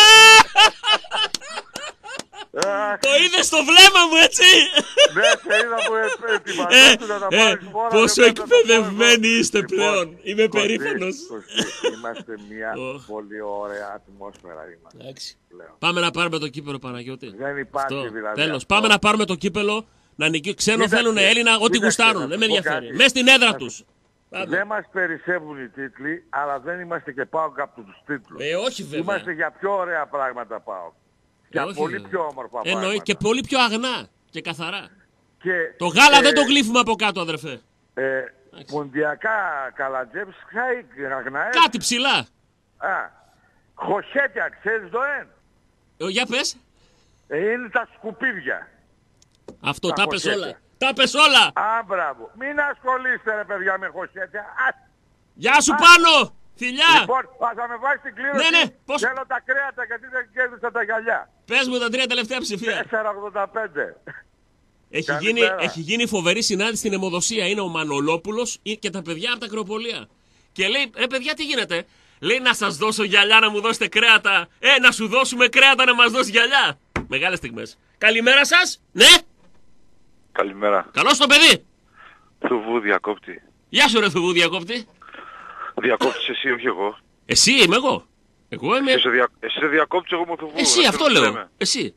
Το είδες στο βλέμμα μου, έτσι! Ναι, σε είδα που ετοιμαζόσου να τα πάρεις φόρα. Πόσο εκπαιδευμένοι είστε πλέον. Είμαι περήφανος. Είμαστε μια πολύ ωραία ατμόσφαιρα. Πάμε να πάρουμε το κύπελο, Παναγιώτη. Δεν υπάρχει δηλαδή. Τέλος. Πάμε να πάρουμε το κύπελο. Να νικήσουν. Ξένο θέλουν Έλληνα, ό,τι γουστάρουν. Δεν με ενδιαφέρει. Μες στην έδρα τους. Δεν μας περισσεύουν οι τίτλοι, αλλά δεν είμαστε και ΠΑΟΚ από τους τίτλους. Όχι βέβαια. Είμαστε για πιο ωραία πράγματα ΠΑΟΚ. Για πολύ πιο όμορφα πράγματα. Εννοεί και πολύ πιο αγνά και καθαρά. Και, το γάλα δεν το γλύφουμε από κάτω, αδερφέ. Ποντιακά καλατζέψ, αγνά. Κάτι ψηλά. Χωσέτια, ξέρεις το Για πες. Είναι τα σκουπίδια. Αυτό, τα πες όλα. Τα πες όλα. Μπράβο. Μην ασχολείστε ρε παιδιά με χωσέτια. Γεια σου Πάνο. Φιλιά! Λοιπόν, θα με βάλεις στην κλήρωση. Ναι, πώς... Θέλω τα κρέατα γιατί δεν κέρδισα τα γυαλιά. Πες μου τα 3 τελευταία ψηφία. 4,85. Έχει γίνει φοβερή συνάντηση στην αιμοδοσία. Είναι ο Μανολόπουλος και τα παιδιά από τα Ακροπολία. Και λέει, ρε παιδιά, τι γίνεται. Λέει, να σας δώσω γυαλιά να μου δώσετε κρέατα. Να σου δώσουμε κρέατα να μας δώσει γυαλιά. Μεγάλες στιγμές. Καλημέρα σας. Ναι. Καλημέρα. Καλώς το παιδί. Θουβού διακόπτη. Γεια σου ρε Θουβού διακόπτη. Διακόπτης εσύ, όχι εγώ. Εσύ είμαι εγώ. Εγώ είμαι... Εσύ είσαι διακόπτης, εγώ είμαι Θουβού. Εσύ, αυτό λέω. Εσύ.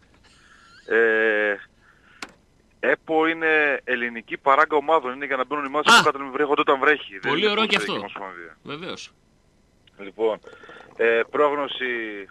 ΕΠΟ είναι ελληνική παράγκα ομάδων. Είναι για να μπαίνουν οι ομάδες από κάτω να μην βρέχονται όταν βρέχει. Πολύ ωραίο και αυτό. Βεβαίως. Λοιπόν, πρόγνωση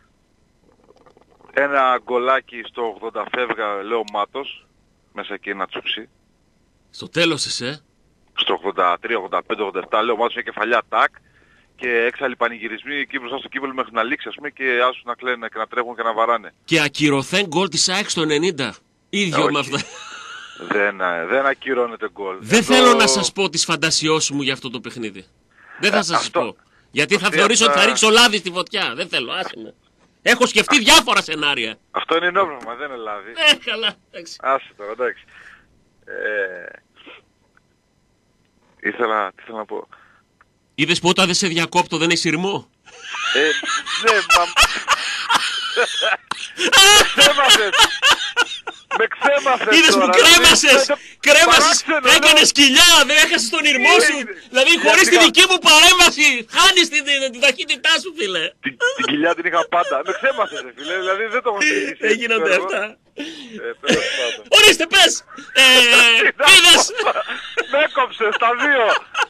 ένα γκολάκι στο 80 φεύγα, λέω Μάτος, μέσα εκεί ένα τσουξί. Στο τέλος εσύ, Στο 83, 85, 87 λέω Μάτος, μια κεφαλιά τάκ και έξαλλοι πανηγυρισμοί εκεί μπροστά στο κύπελλο μέχρι να λήξει, ας πούμε, και άσους να κλαίνουν και να τρέχουν και να βαράνε. Και ακυρωθέν γκολ της ΑΕΚ στο 90. Ίδιο με αυτά. Δεν ακυρώνεται γκολ. Δεν θέλω να σας πω τις φαντασιώσεις μου για αυτό το παιχνίδι. Δεν θα σας πω. Γιατί θα θεωρήσω ότι θα ρίξω λάδι στη φωτιά. Δεν θέλω, άσε με. Έχω σκεφτεί διάφορα σενάρια. Αυτό είναι νόμιμα, δεν είναι λάδι. Καλά, εντάξει. Άσε τώρα, εντάξει. Τι ήθελα να πω. Είδες που όταν δεν σε διακόπτω δεν έχει σειρμό. Ναι, με ξέμασες. Είδες που τώρα, κρέμασες, έκανες κοιλιά, δεν έχασες τον ήρμό σου. Δηλαδή χωρίς τη δική μου παρέμβαση χάνεις την ταχύτητά σου, φίλε. Την κοιλιά την είχα πάντα. Με ξέμασες, φίλε, δηλαδή δεν το έχω συνηθίσει. Έγινονται αυτά. Τέλος πάντων. Ορίστε, πες. Είδες. Με έκοψες τα δύο.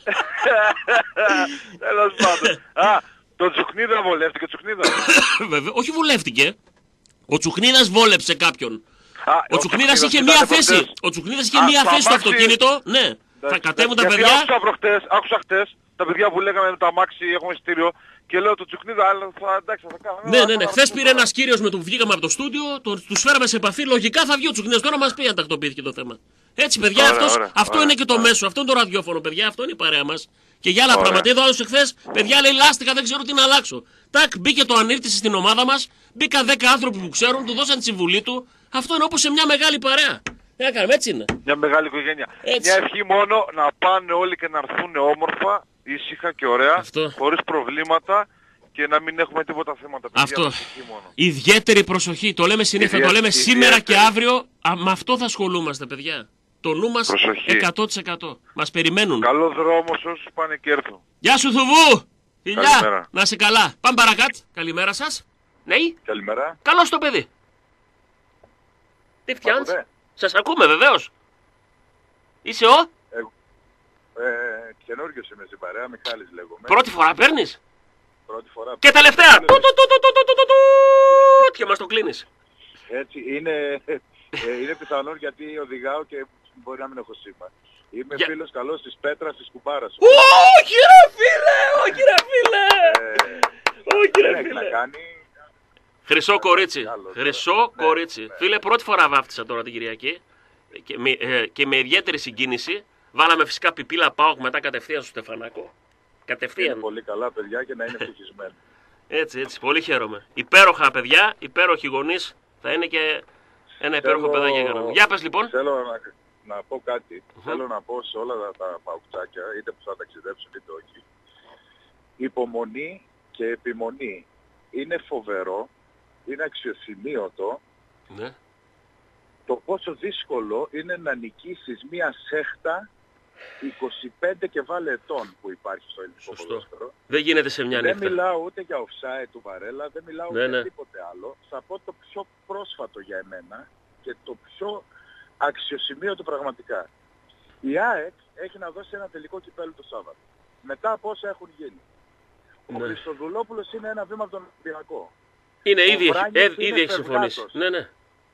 Τέλος πάντων. Το Τσουχνίδα βολεύτηκε, Βέβαια, όχι βολεύτηκε. Ο Τσουχνίδας βόλεψε κάποιον. Ο Τσουχνίδας είχε μία θέση. Ο Τσουχνίδας είχε μία θέση στο αυτοκίνητο. Ναι. Θα κατέβουν τα παιδιά. Άκουσα χτες τα παιδιά που λέγανε με τα αμάξι έχουμε εισιτήριο και λέω το Τσουχνίδα, αλλά εντάξει θα κάνω. Ναι. Χθες πήρε ένας κύριος με τον που βγήκαμε από το στούντιο, τους φέραμε σε επαφή. Λογικά θα βγει ο Τσουχνίδας. Τώρα μας πει αν τακτοποιήθηκε το θέμα. Έτσι, παιδιά, αυτό είναι και το μέσο. Αυτό είναι το ραδιόφωνο, παιδιά. Αυτό είναι η παρέα μας. Και για άλλα πράγματα. Εδώ άλλο εχθές, παιδιά λέει λάστιχα, δεν ξέρω τι να αλλάξω. Τάκ, μπήκε το ανήρτηση στην ομάδα μας. Μπήκαν 10 άνθρωποι που ξέρουν, του δώσαν τη συμβουλή του. Αυτό είναι όπως σε μια μεγάλη παρέα. Έκαναμε, έτσι είναι. Μια μεγάλη οικογένεια. Έτσι. Μια ευχή μόνο να πάνε όλοι και να έρθουν όμορφα, ήσυχα και ωραία, χωρίς προβλήματα και να μην έχουμε τίποτα θέματα. Αυτό. Ιδιαίτερη προσοχή. Το λέμε συνήθως, το λέμε σήμερα και αύριο. Με αυτό θα ασχολούμαστε, παιδιά. Το νου μας 100%. Μας περιμένουν. Καλό δρόμο σε όσους πάνε και έρθουν. Γεια σου Θουβού! Φιλιά! Να είσαι καλά. Πάμε παρακάτω. Καλημέρα σας. Ναι. Καλημέρα. Καλώς το παιδί. Τι φτιάνεις? Σας ακούμε βεβαίως. Είσαι ο? Καινούργιος είμαι στην παρέα, Μιχάλης λέγομαι. Πρώτη φορά παίρνεις? Πρώτη φορά. Και τελευταία. Και μας το κλείνεις. Έτσι, είναι πιθανόν γιατί οδηγάω και μπορεί να μην έχω σήμα. Είμαι φίλος καλός της Πέτρας της Κουμπάρας. Όχι ρε φίλε! Όχι ρε φίλε! Χρυσό κορίτσι. Χρυσό κορίτσι. Φίλε, πρώτη φορά βάφτισα τώρα την Κυριακή και με ιδιαίτερη συγκίνηση. Βάλαμε φυσικά πιπίλα ΠΑΟΚ μετά κατευθείαν στο Στεφανάκο. Κατευθείαν. Είναι πολύ καλά παιδιά και να είναι ευτυχισμένοι. Έτσι, πολύ χαίρομαι. Υπέροχα παιδιά, υπέροχοι γονείς. Θα είναι και ένα υπέροχο παιδάκι για να. Για πες λοιπόν. Θέλω να πω κάτι. Θέλω να πω σε όλα τα παουκτσάκια, είτε που θα ταξιδέψουν είτε όχι. Υπομονή και επιμονή. Είναι φοβερό, είναι αξιοσημείωτο το πόσο δύσκολο είναι να νικήσεις μία σέχτα 25 και βάλε ετών που υπάρχει στο ελληνικό ποδόσφαιρο. Δεν γίνεται σε μια νύχτα. Δεν μιλάω ούτε για offside του Βαρέλα, δεν μιλάω για τίποτε άλλο. Θα πω το πιο πρόσφατο για εμένα και το πιο αξιοσημείωτο πραγματικά. Η ΑΕΚ έχει να δώσει ένα τελικό κυπέλλου το Σάββατο. Μετά από όσα έχουν γίνει. Ο Χριστοδουλόπουλος είναι ένα βήμα από τον Ολυμπιακό. Είναι ήδη έχει συμφωνήσει. Ναι.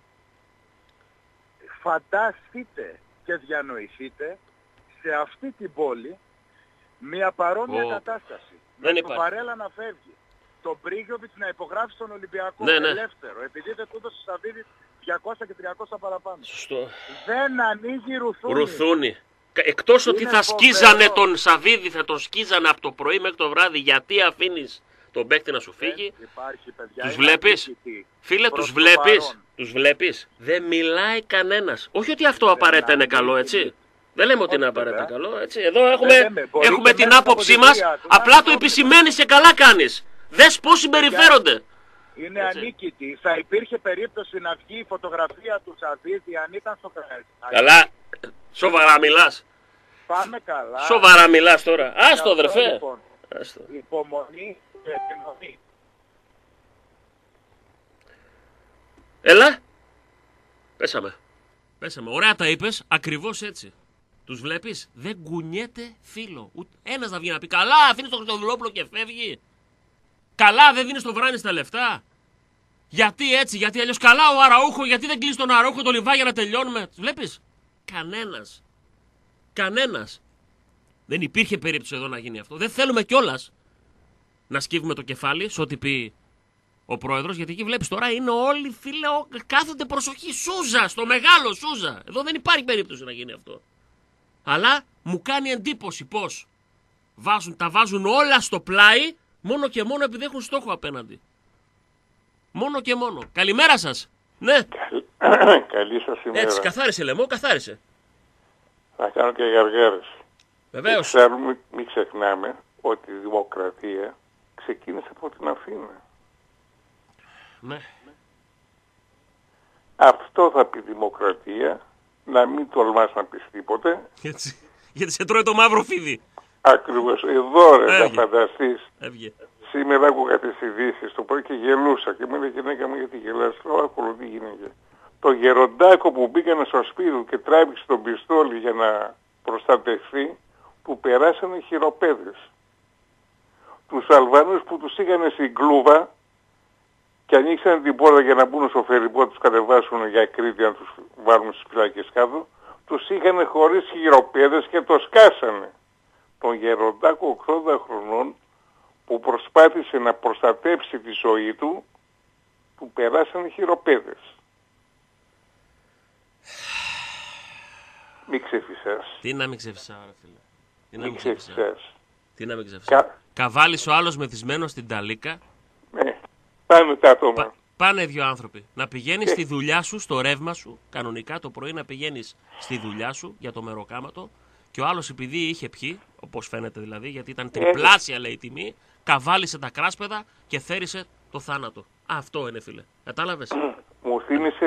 Φανταστείτε και διανοηθείτε σε αυτή την πόλη μια παρόμοια κατάσταση. Με τον Βαρέλα να φεύγει. Τον Μπρίγιοβιτς να υπογράψει στον Ολυμπιακό ελεύθερο. Επειδή δεν του έδωσε στα 200 και 300 παραπάνω. Σωστό. Δεν ανοίγει ρουθούνη. Εκτός ότι Είναι θα φοβερό. σκίζανε τον Σαββίδη, θα τον σκίζανε από το πρωί μέχρι το βράδυ, γιατί αφήνεις τον παίκτη να σου φύγει. Υπάρχει, παιδιά, Τους είναι βλέπεις, αδίκητοι. φίλε, Προς τους το βλέπεις, παρόν. τους βλέπεις. Δεν μιλάει κανένας. Όχι ότι αυτό απαραίτητα είναι καλό, έτσι. Δεν λέμε ότι είναι Όχι, απαραίτητα βέβαια. καλό, έτσι. Εδώ λέμε, μπορεί έχουμε και την μέσα από άποψή τη μας, βία του, απλά να το είναι επισημαίνεις και καλά κάνεις. Δες πώς συμπεριφέρονται. Είναι Έτσι. ανίκητοι. Θα υπήρχε περίπτωση να βγει η φωτογραφία του Σαββίδη αν ήταν στο κράτος. Καλά, σοβαρά μιλάς. Πάμε καλά. Σοβαρά μιλάς τώρα. Άστο, Αυτό, αδερφέ. λοιπόν, Άστο. υπομονή και επιμονή. Έλα. Πέσαμε. Ωραία τα είπες, ακριβώς έτσι. Τους βλέπεις, δεν κουνιέται φίλο. Ένας να βγει να πει καλά, αφήνεις τον Χριστοδουλόπουλο και φεύγει. Καλά, δεν δίνεις το Βράνι στα λεφτά. Γιατί έτσι, γιατί αλλιώς καλά ο Αραούχο, γιατί δεν κλείσει τον Αραούχο το Λιβά για να τελειώνουμε. Τους βλέπεις, κανένας. Δεν υπήρχε περίπτωση εδώ να γίνει αυτό. Δεν θέλουμε κιόλας να σκύβουμε το κεφάλι σε ό,τι πει ο πρόεδρος, γιατί εκεί βλέπεις τώρα είναι όλοι φίλε, κάθονται προσοχή, Σούζα, στο μεγάλο Σούζα. Εδώ δεν υπάρχει περίπτωση να γίνει αυτό. Αλλά μου κάνει εντύπωση πως τα βάζουν όλα στο πλάι, μόνο και μόνο επειδή έχουν στόχο απέναντι. Μόνο και μόνο. Καλημέρα σας. Ναι. Καλή σας ημέρα. Έτσι, καθάρισε λαιμό, καθάρισε. Θα κάνω και γαργάρες. Βεβαίως. Μην ξεχνάμε ότι η δημοκρατία ξεκίνησε από την Αθήνα. Ναι. Αυτό θα πει δημοκρατία, να μην τολμάς να πεις τίποτε. Έτσι. Γιατί σε τρώει το μαύρο φίδι. Ακριβώς. Εδώ ρε να Έβγε. φανταστείς. Έβγε. Σήμερα άκουγα τις ειδήσεις το πρωί και γελούσα και μου λέει η γυναίκα μου γιατί γελάς. Άκουλο τι γίνεται. Το γεροντάκο που μπήκανε στο σπίτι του και τράβηξε τον πιστόλι για να προστατευτεί, που περάσανε χειροπέδες. Τους Αλβανούς που τους είχαν στην κλούβα και ανοίξαν την πόρτα για να μπουν στο φεριμπό, τους κατεβάσουν για Κρήτη να τους βάλουν στις φυλακές κάτω, τους είχαν χωρίς χειροπέδες και το σκάσανε. Τον γεροντάκο 80 χρονών που προσπάθησε να προστατέψει τη ζωή του, του περάσανε χειροπέδες. Μην ξεφυσάς. Τι να μην ξεφυσάω, ρε φίλε. Τι να Μην μην ξεφυσάω. ξεφυσάς. Τι να μην ξεφυσάω. Κα... Καβάλεις ο άλλος μεθυσμένος στην ταλίκα. Ναι. Πάμε τα άτομα. Πάνε δύο άνθρωποι. Να πηγαίνεις στη δουλειά σου, στο ρεύμα σου, κανονικά το πρωί να πηγαίνεις στη δουλειά σου για το μεροκάματο και ο άλλος επειδή είχε πιει, όπως φαίνεται δηλαδή, γιατί ήταν τριπλάσια λέει η τιμή, καβάλισε τα κράσπεδα και θέρισε το θάνατο. Αυτό είναι φίλε. Κατάλαβες. Μου θύμισε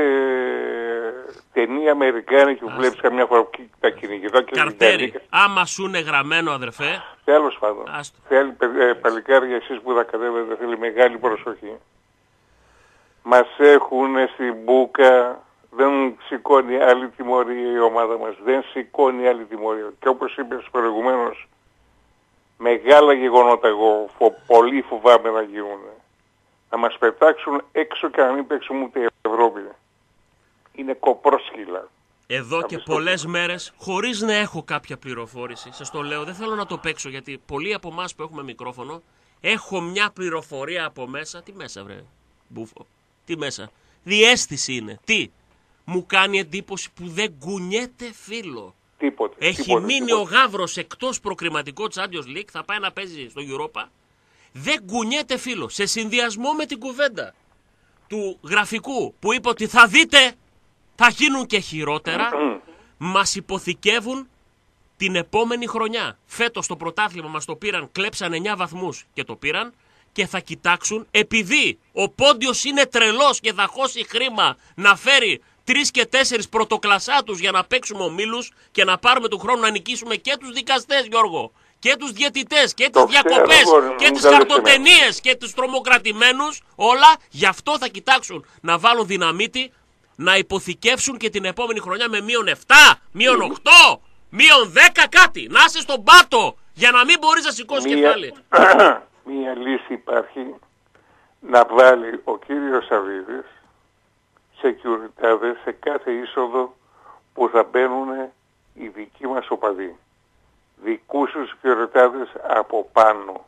ταινία αμερικάνικη που βλέπεις καμιά φορά τα κυνηγητά και Καρτέρι. Άμα σου είναι γραμμένο αδερφέ. Τέλος πάντων. Άστο. Θέλει παλικάρια εσείς που θα κατέβετε, θέλει μεγάλη προσοχή. Μας έχουν στην μπούκα, δεν σηκώνει άλλη τιμωρία η ομάδα μας, δεν σηκώνει άλλη τιμωρία. Και όπως είπες προηγουμένως, μεγάλα γεγονότα εγώ πολύ φοβάμαι να γίνουν. Να μας πετάξουν έξω και να μην παίξουμε ούτε η Ευρώπη. Είναι κοπρόσκυλα. Εδώ και πολλές μέρες, χωρίς να έχω κάποια πληροφόρηση, σας το λέω, δεν θέλω να το παίξω γιατί πολλοί από εμάς που έχουμε μικρόφωνο, έχω μια πληροφορία από μέσα. Τι μέσα βρε, μπούφο, τι μέσα. Διαίσθηση είναι, τι. Μου κάνει εντύπωση που δεν κουνιέται φίλο. Τίποτε. Έχει μείνει ο Γαύρος εκτός προκριματικό Champions League, θα πάει να παίζει στο Europa. Δεν κουνιέται φίλο. Σε συνδυασμό με την κουβέντα του γραφικού που είπε ότι θα δείτε, θα γίνουν και χειρότερα, μας υποθηκεύουν την επόμενη χρονιά. Φέτος το πρωτάθλημα μας το πήραν, κλέψαν 9 βαθμούς και το πήραν και θα κοιτάξουν, επειδή ο Πόντιος είναι τρελός και θα χώσει χρήμα να φέρει 3 και 4 πρωτοκλασσάτους για να παίξουμε ομίλους και να πάρουμε του χρόνου να νικήσουμε και τους δικαστές, Γιώργο, και τους διαιτητές και τις διακοπές και τις καρτοτενίες και τους τρομοκρατημένους, όλα γι' αυτό θα κοιτάξουν να βάλουν δυναμίτη, να υποθηκεύσουν και την επόμενη χρονιά με -7, -8, -10 κάτι. Να είσαι στον πάτο για να μην μπορείς να σηκώσεις κεφάλι. Μία λύση υπάρχει, να βάλει ο κύριος Σαββίδης σεκιουριτάδες σε κάθε είσοδο που θα μπαίνουν οι δικοί μας οπαδοί. Δικούς τους σεκιουριτάδες από πάνω.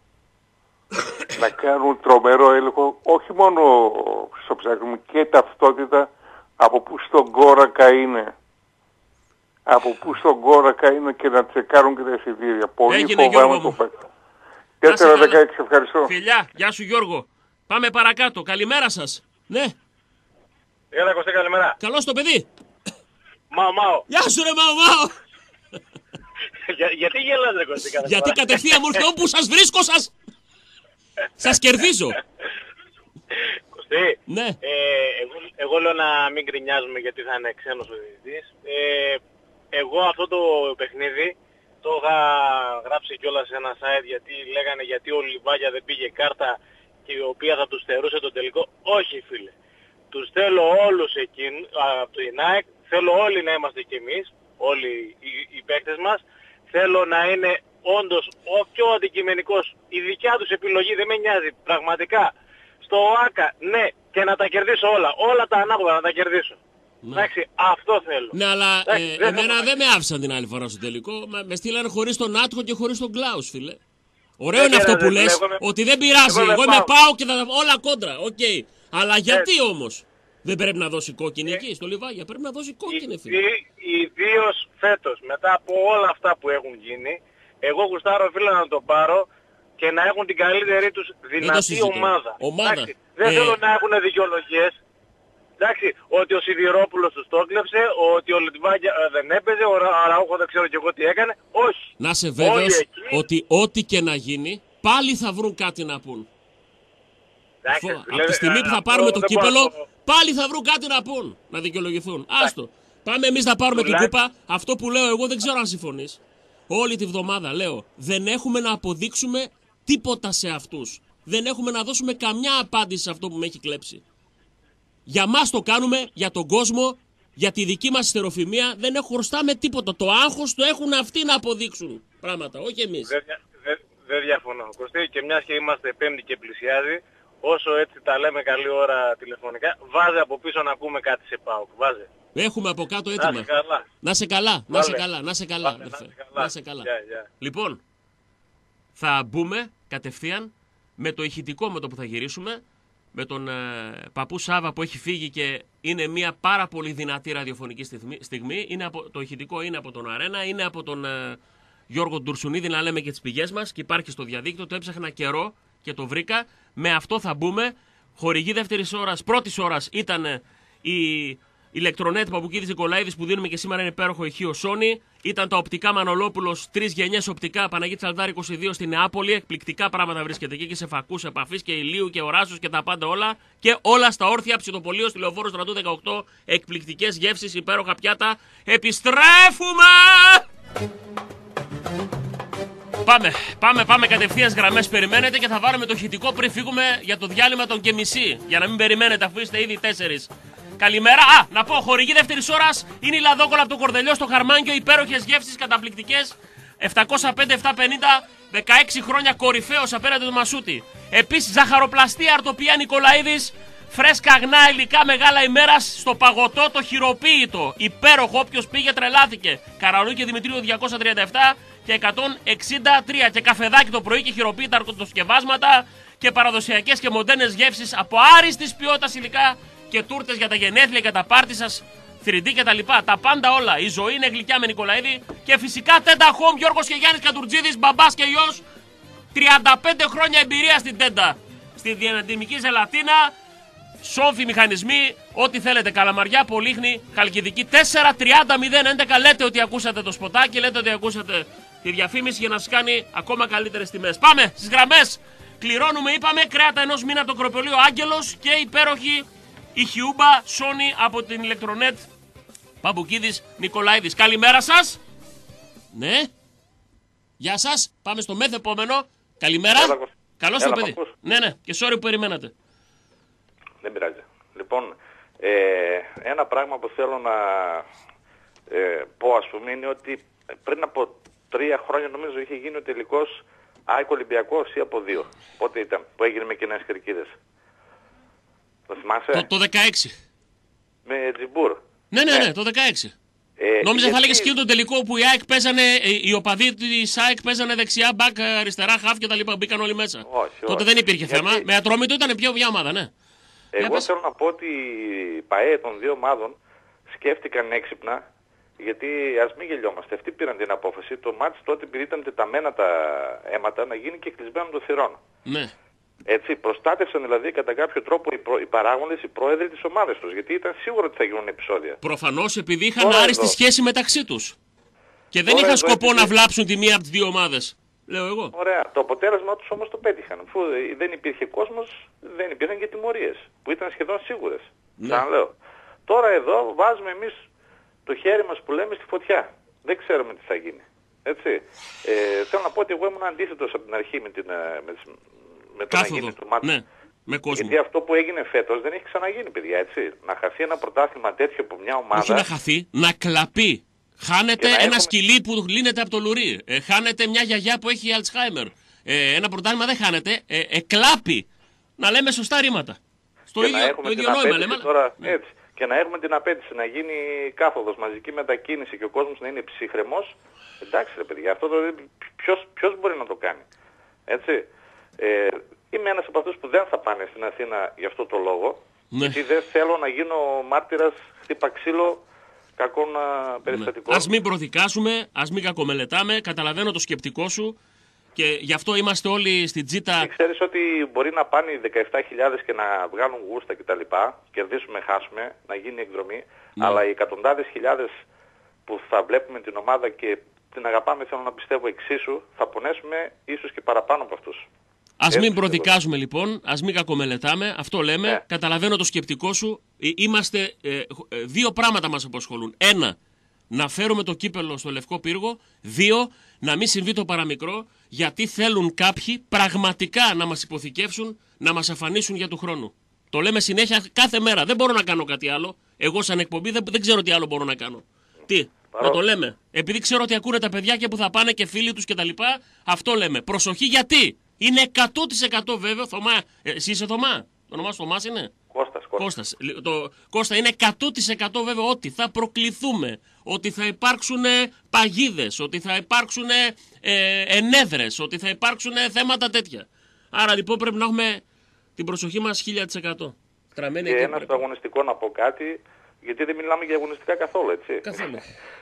Να κάνουν τρομερό έλεγχο, όχι μόνο στο ψάχνουμε και ταυτότητα από που στον κόρακα είναι. από πού στον Κόρακα είναι και να τσεκάρουν και τα εισιτήρια. Πολύ Έγινε, φοβάμαι Γιώργο το μου. παίκτη. Να είσαι 4-16, καλά. ευχαριστώ. Φιλιά, γεια σου Γιώργο. Πάμε παρακάτω. Καλημέρα σας. Ναι, Έλα Κωστή, καλημέρα. καλώς το παιδί. Μάω. Γεια σου ρε Μαου. Γιατί γελάς ρε Κωστή κάθε Γιατί φορά? κατευθείαν μου ήρθε όπου σας βρίσκω σας κερδίζω. Κωστή, Ναι. εγώ λέω να μην γκρινιάζουμε γιατί θα είναι ξένος ο διαιτητής. Εγώ αυτό το παιχνίδι το είχα γράψει κιόλας σε ένα site γιατί λέγανε γιατί ο Λιβάγια δεν πήγε κάρτα και η οποία θα τους θερούσε τον τελικό. Όχι φίλε. Τους θέλω όλους εκείνους από το ΙΝΑΕΚ, θέλω όλοι να είμαστε κι εμείς, όλοι οι παίκτες μας. Θέλω να είναι όντως ο πιο αντικειμενικός. Η δικιά τους επιλογή δεν με νοιάζει πραγματικά. Στο ΆΚΑ, ναι, και να τα κερδίσω όλα. Όλα τα ανάποδα να τα κερδίσω. Εντάξει, αυτό θέλω. Ναι, αλλά Εντάξει, εμένα δεν με άφησαν την άλλη φορά στο τελικό. Με στείλανε χωρίς τον Άτχο και χωρίς τον Κλάους, φίλε. Ωραίο είναι αυτό που λες, ότι δεν πειράζει. Εγώ είμαι πάω και θα όλα κόντρα. Οκ. Αλλά γιατί όμως δεν πρέπει να δώσει κόκκινη εκεί, στο Λιβάγια? Πρέπει να δώσει κόκκινη, φίλε. Ιδίως φέτος, μετά από όλα αυτά που έχουν γίνει, εγώ γουστάρω φίλε να το πάρω και να έχουν την καλύτερη τους δυνατή ομάδα. Εντάξει, δεν θέλω να έχουν δικαιολογίες. Εντάξει, ότι ο Σιδηρόπουλος τους το κλέψε, ότι ο Λιτβάγια δεν έπαιζε, ο Αραούχο δεν ξέρω και εγώ τι έκανε. Όχι. Να είσαι βέβαιος ότι ό,τι και να γίνει, πάλι θα βρουν κάτι να πούν. Από τη στιγμή που θα πάρουμε το κύπελο, πάλι θα βρουν κάτι να πούν, να δικαιολογηθούν. Άστο. Πάμε εμείς να πάρουμε την κούπα. Αυτό που λέω εγώ δεν ξέρω αν συμφωνείς. Όλη τη βδομάδα λέω, δεν έχουμε να αποδείξουμε τίποτα σε αυτούς. Δεν έχουμε να δώσουμε καμιά απάντηση σε αυτό που με έχει κλέψει. Για μας το κάνουμε, για τον κόσμο, για τη δική μας ιστεροφημία. Δεν χρωστάμε τίποτα. Το άγχος το έχουν αυτοί να αποδείξουν πράγματα, όχι εμείς. Δεν διαφωνώ. Κωστή, και μιας και είμαστε πέμπτη και πλησιάζει, όσο έτσι τα λέμε καλή ώρα τηλεφωνικά, βάζε από πίσω να ακούμε κάτι σε ΠΑΟΚ. Βάζε. Έχουμε από κάτω έτοιμα. Να σε καλά. Λοιπόν, θα μπούμε κατευθείαν με το ηχητικό με το που θα γυρίσουμε, με τον παππού Σάβα που έχει φύγει και είναι μια πάρα πολύ δυνατή ραδιοφωνική στιγμή. Το ηχητικό είναι από τον Αρένα, είναι από τον Γιώργο Ντουρσουνίδη, να λέμε και τις πηγές μας, και υπάρχει στο διαδίκτυο. Το έψαχνα καιρό και το βρήκα. Με αυτό θα μπούμε. Χορηγή δεύτερης ώρας, πρώτης ώρας ήταν η ηλεκτρονέτ Παπουκίδης Νικολαίδης που δίνουμε και σήμερα, είναι υπέροχο ηχείο Sony. Ήταν τα οπτικά Μανολόπουλος, 3 γενιές οπτικά, Παναγίτη Σαλδάρη 22 στη Νεάπολη. Εκπληκτικά πράγματα βρίσκεται εκεί και σε φακούς επαφής και ηλίου και οράσους και τα πάντα όλα. Και όλα στα όρθια, ψητοπολείο στη Λεωφόρο Στρατού 18. Εκπληκτικές γεύσεις, υπέροχα πιάτα. Επιστρέφουμε! Πάμε κατευθείαν γραμμές, περιμένετε, και θα βάλουμε το ηχητικό πριν φύγουμε για το διάλειμμα των και μισή. Για να μην περιμένετε αφού είστε ήδη 4. Καλημέρα. Να πω, χορηγή δεύτερης ώρας είναι η Λαδόκολα από το Κορδελιό στο Χαρμάνκιο. Υπέροχες γεύσεις, καταπληκτικές. 705-750, 16 χρόνια κορυφαίος απέναντι του Μασούτη. Επίσης, ζαχαροπλαστεία Αρτοπία Νικολαίδης. Φρέσκα αγνά υλικά, μεγάλα ημέρας στο παγωτό, το χειροποίητο. Υπέροχο, όποιος πήγε τρελάθηκε. Καραολίου και Δημητρίου 237 και 163. Και καφεδάκι το πρωί και χειροποίητα αρτοσκευάσματα και παραδοσιακές και μοντέρνες γεύσεις από άριστης ποιότητας υλικά και τούρτες για τα γενέθλια, για τα πάρτι σας, 3D και τα λοιπά. Τα πάντα όλα. Η ζωή είναι γλυκιά με Νικολαίδη. Και φυσικά Τέντα Home, Γιώργος και Γιάννης Κατουρτζίδης, μπαμπάς και γιος. 35 χρόνια εμπειρία στην Τέντα. Στη διανατιμική Ζελατίνα. Σόφοι μηχανισμοί, ό,τι θέλετε. Καλαμαριά, Πολύχνη, Χαλκιδική. 4-30-0-11. Λέτε ότι ακούσατε το σποτάκι, λέτε ότι ακούσατε τη διαφήμιση για να σας κάνει ακόμα καλύτερες τιμές. Πάμε στις γραμμές. Κληρώνουμε, είπαμε, κρέατα ενός μήνα από το κροπολείο Άγγελος και υπέροχη η Χιούμπα Sony από την ηλεκτρονέτ Παπουκίδης Νικολαίδης. Καλημέρα σας. Ναι. Γεια σας. Πάμε στο μεθεπόμενο. Καλημέρα. Καλώς το παιδί. Ναι, και sorry που περιμένατε. Δεν πειράζει. Λοιπόν, ένα πράγμα που θέλω να πω, ας πούμε, είναι ότι πριν από 3 χρόνια νομίζω είχε γίνει ο τελικός ΑΕΚ Ολυμπιακός ή από 2. Πότε ήταν, που έγινε με κοινές κερκίδες. Το θυμάσαι? Το 16. Με Τζιμπούρ. Ναι, το 16. Νόμιζα θα έλεγες εκείνο το τελικό που οι ΑΕΚ παίζανε, οι οπαδοί της ΑΕΚ παίζανε δεξιά, μπακ, αριστερά, χαφ και τα λοιπά. Μπήκαν όλοι μέσα. Τότε δεν υπήρχε θέμα. Με Ατρόμητο ήταν πιο μια ομάδα, ναι. Εγώ θέλω να πω ότι οι ΠΑΕ των δύο ομάδων σκέφτηκαν έξυπνα Γιατί ας μην γελιόμαστε, αυτοί πήραν την απόφαση. Το μάτς τότε, επειδή ήταν τεταμένα τα αίματα, να γίνει και κλεισμένο των θυρών. Ναι. Έτσι, προστάτευσαν δηλαδή κατά κάποιο τρόπο οι παράγοντες, οι πρόεδροι της ομάδας τους. Γιατί ήταν σίγουρο ότι θα γίνουν επεισόδια. Προφανώς επειδή είχαν Τώρα άριστη εδώ. σχέση μεταξύ τους. Και δεν Τώρα είχαν εδώ σκοπό επειδή- να βλάψουν τη μία από τις δύο ομάδες. Λέω εγώ. Ωραία. Το αποτέλεσμα τους όμως το πέτυχαν. Αφού δεν υπήρχε κόσμος, δεν υπήρχαν και τιμωρίες. Που ήταν σχεδόν σίγουρες. Ναι. Ξαναλέω. Τώρα εδώ βάζουμε εμείς το χέρι μας που λέμε στη φωτιά. Δεν ξέρουμε τι θα γίνει. Έτσι. Θέλω να πω ότι εγώ ήμουν αντίθετος από την αρχή με το να Κάθοδο. γίνει το μάτι. Ναι. Με κόσμο. Γιατί αυτό που έγινε φέτος δεν έχει ξαναγίνει, παιδιά, έτσι. Να χαθεί ένα πρωτάθλημα τέτοιο από μια ομάδα. Όχι να χαθεί, να κλαπεί. Χάνεται Και να ένα έχουμε- σκυλί που λύνεται από το λουρί. Χάνεται μια γιαγιά που έχει Αλτσχάιμερ. Ένα πρωτάθλημα δεν χάνεται. Κλάπει. Να λέμε σωστά ρήματα. Στο Και ίδιο, να έχουμε το ίδιο την νόημα απέτηση λέμε. τώρα, Ναι. έτσι. Και να έχουμε την απέτηση να γίνει κάθοδος, μαζική μετακίνηση και ο κόσμος να είναι ψυχρεμός. Εντάξει ρε παιδιά, αυτό ποιος μπορεί να το κάνει. Έτσι. Είμαι ένας από αυτούς που δεν θα πάνε στην Αθήνα για αυτό το λόγο. Ναι. Γιατί δεν θέλω να γίνω μάρτυρας χτύπα ξύλο κακών περιστατικών. Ας μην προδικάσουμε, ας μην κακομελετάμε. Καταλαβαίνω το σκεπτικό σου και γι' αυτό είμαστε όλοι στην τζίτα. Και ξέρεις ότι μπορεί να πάνε οι 17.000 και να βγάλουν γούστα κτλ. Κερδίσουμε, χάσουμε, να γίνει εκδρομή. Ναι. Αλλά οι εκατοντάδες χιλιάδες που θα βλέπουμε την ομάδα και την αγαπάμε, θέλω να πιστεύω εξίσου, θα πονέσουμε ίσως και παραπάνω από αυτούς. Ας Έτσι μην πιστεύω. προδικάζουμε λοιπόν, ας μην κακομελετάμε. Αυτό λέμε. Ναι. Καταλαβαίνω το σκεπτικό σου. Είμαστε. Δύο πράγματα μας απασχολούν. Ένα, να φέρουμε το κύπελο στο Λευκό Πύργο. Δύο, να μην συμβεί το παραμικρό. Γιατί θέλουν κάποιοι πραγματικά να μας υποθηκεύσουν, να μας αφανίσουν για του χρόνου. Το λέμε συνέχεια κάθε μέρα. Δεν μπορώ να κάνω κάτι άλλο. Εγώ, σαν εκπομπή, δεν ξέρω τι άλλο μπορώ να κάνω. Τι, να το λέμε. Επειδή ξέρω ότι ακούνε τα παιδιά και που θα πάνε και φίλοι τους κτλ. Αυτό λέμε. Προσοχή, γιατί είναι 100% βέβαιο. Θωμά, εσύ είσαι Θωμά. Το όνομά σου Θωμάς είναι. Κώστας. Κώστα, είναι 100% βέβαιο ότι θα προκληθούμε, ότι θα υπάρξουν παγίδες, ότι θα υπάρξουν ενέδρες, ότι θα υπάρξουν θέματα τέτοια. Άρα λοιπόν πρέπει να έχουμε την προσοχή μας 1000%. Τραμμένη Και εκεί ένα στο αγωνιστικό να πω κάτι, γιατί δεν μιλάμε για αγωνιστικά καθόλου, έτσι. Καθόλου.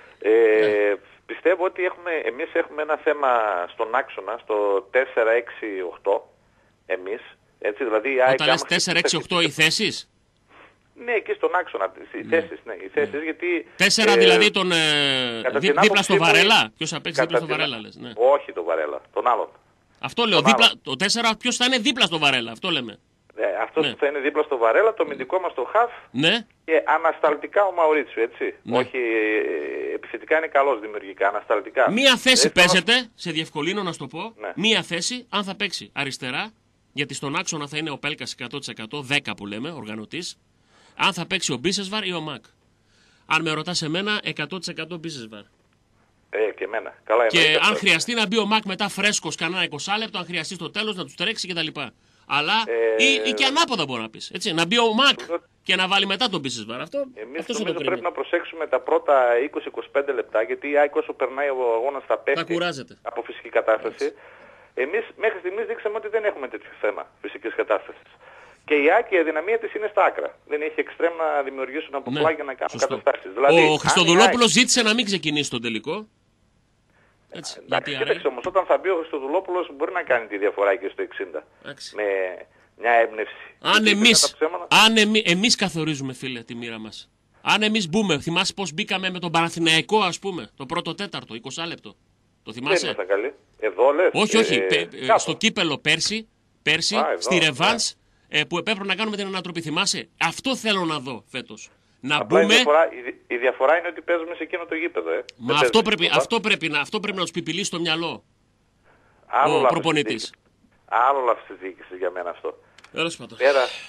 Πιστεύω ότι εμείς έχουμε ένα θέμα στον άξονα, στο 4-6-8, εμείς. Έτσι, δηλαδή, η ΑΕΚ, Όταν λες 4-6-8 οι θέσεις. Ναι, και στον άξονα. Οι θέσεις, ναι, οι θέσεις, γιατί... 4 δηλαδή τον κατά την δίπλα άποψή στο μου, Βαρέλα. Ποιος θα παίξει δίπλα στο κατά την- Βαρέλα, λες. Ναι. Όχι τον Βαρέλα, τον άλλον. Αυτό λέω. Τον Δίπλα, άλλον. το 4 ποιος θα είναι δίπλα στο Βαρέλα. Αυτό λέμε. Αυτός Ναι. που θα είναι δίπλα στο Βαρέλα, το αμυντικό μας το χαφ Ναι. και ανασταλτικά ο Μαουρίτσιο, έτσι. Ναι. Όχι, επιθετικά είναι καλός δημιουργικά, ανασταλτικά. Μία θέση Έτσι, παίζεται, σε διευκολύνω να σου το πω. Ναι. Μία θέση, αν θα παίξει αριστερά, γιατί στον άξονα θα είναι ο Πέλκας 100%, 10 που λέμε, οργανωτής. Αν θα παίξει ο Μπίσεσβαρ ή ο Μακ. Αν με ρωτάς εμένα, 100% Μπίσεσβαρ. Και εμένα. Καλά, Και εννοείται αν αυτό. χρειαστεί να μπει ο Μακ μετά φρέσκος κανένα 20 λεπτό, αν χρειαστεί στο τέλος να τους τρέξει κτλ. Αλλά ή και ανάποδα μπορεί να πεις. Έτσι, να μπει ο Μακ και να βάλει μετά τον Μπίσεσβαρ. Αυτό Εμείς αυτός νομίζω είναι το πρέπει κρίμα. να προσέξουμε τα πρώτα 20-25 λεπτά, γιατί η ΑΕΚ όσο περνάει ο αγώνας θα πέφτει κουράζεται. από φυσική κατάσταση. Εμείς μέχρι στιγμής δείξαμε ότι δεν έχουμε τέτοιο θέμα φυσικής κατάστασης. Και η ΑΕΚ η αδυναμία της είναι στα άκρα. Δεν έχει εξτρέμ να δημιουργήσουν από Ναι, πλάγια να κάνουν σωστό. καταστάσεις. Δηλαδή, Ο αν Χριστοδουλόπουλος η ΑΕΚ- ζήτησε να μην ξεκινήσει τον τελικό. Έτσι, Εντάξει, γιατί κοίταξε όμως, όταν θα μπει ο Χριστοδουλόπουλος μπορεί να κάνει τη διαφορά και στο 60. Εντάξει. Με μια έμπνευση. Αν Γιατί εμείς, τα ψέματα- εμείς καθορίζουμε, φίλε, τη μοίρα μας. Αν εμείς μπούμε, θυμάσαι πώς μπήκαμε με τον Παναθηναϊκό, ας πούμε, το πρώτο τέταρτο, 20 λεπτό. Το Δεν θυμάσαι? ήμασταν καλοί. Εδώ λες. Όχι, όχι. κάπου. Στο κύπελο πέρσι Α, εδώ, στη ναι. Ρεβάνς, που έπρεπε να κάνουμε την ανατροπή. Θυμάσαι? Αυτό θέλω να δω φέτος. Να Απλά μπούμε. η διαφορά είναι ότι παίζουμε σε εκείνο το γήπεδο. Μα αυτό πρέπει να τους πιπιλήσει στο μυαλό Άλλο ο λάθος προπονητής. της διοίκησης. Άλλο λάθος της διοίκησης για μένα αυτό. Τέλος πάντων.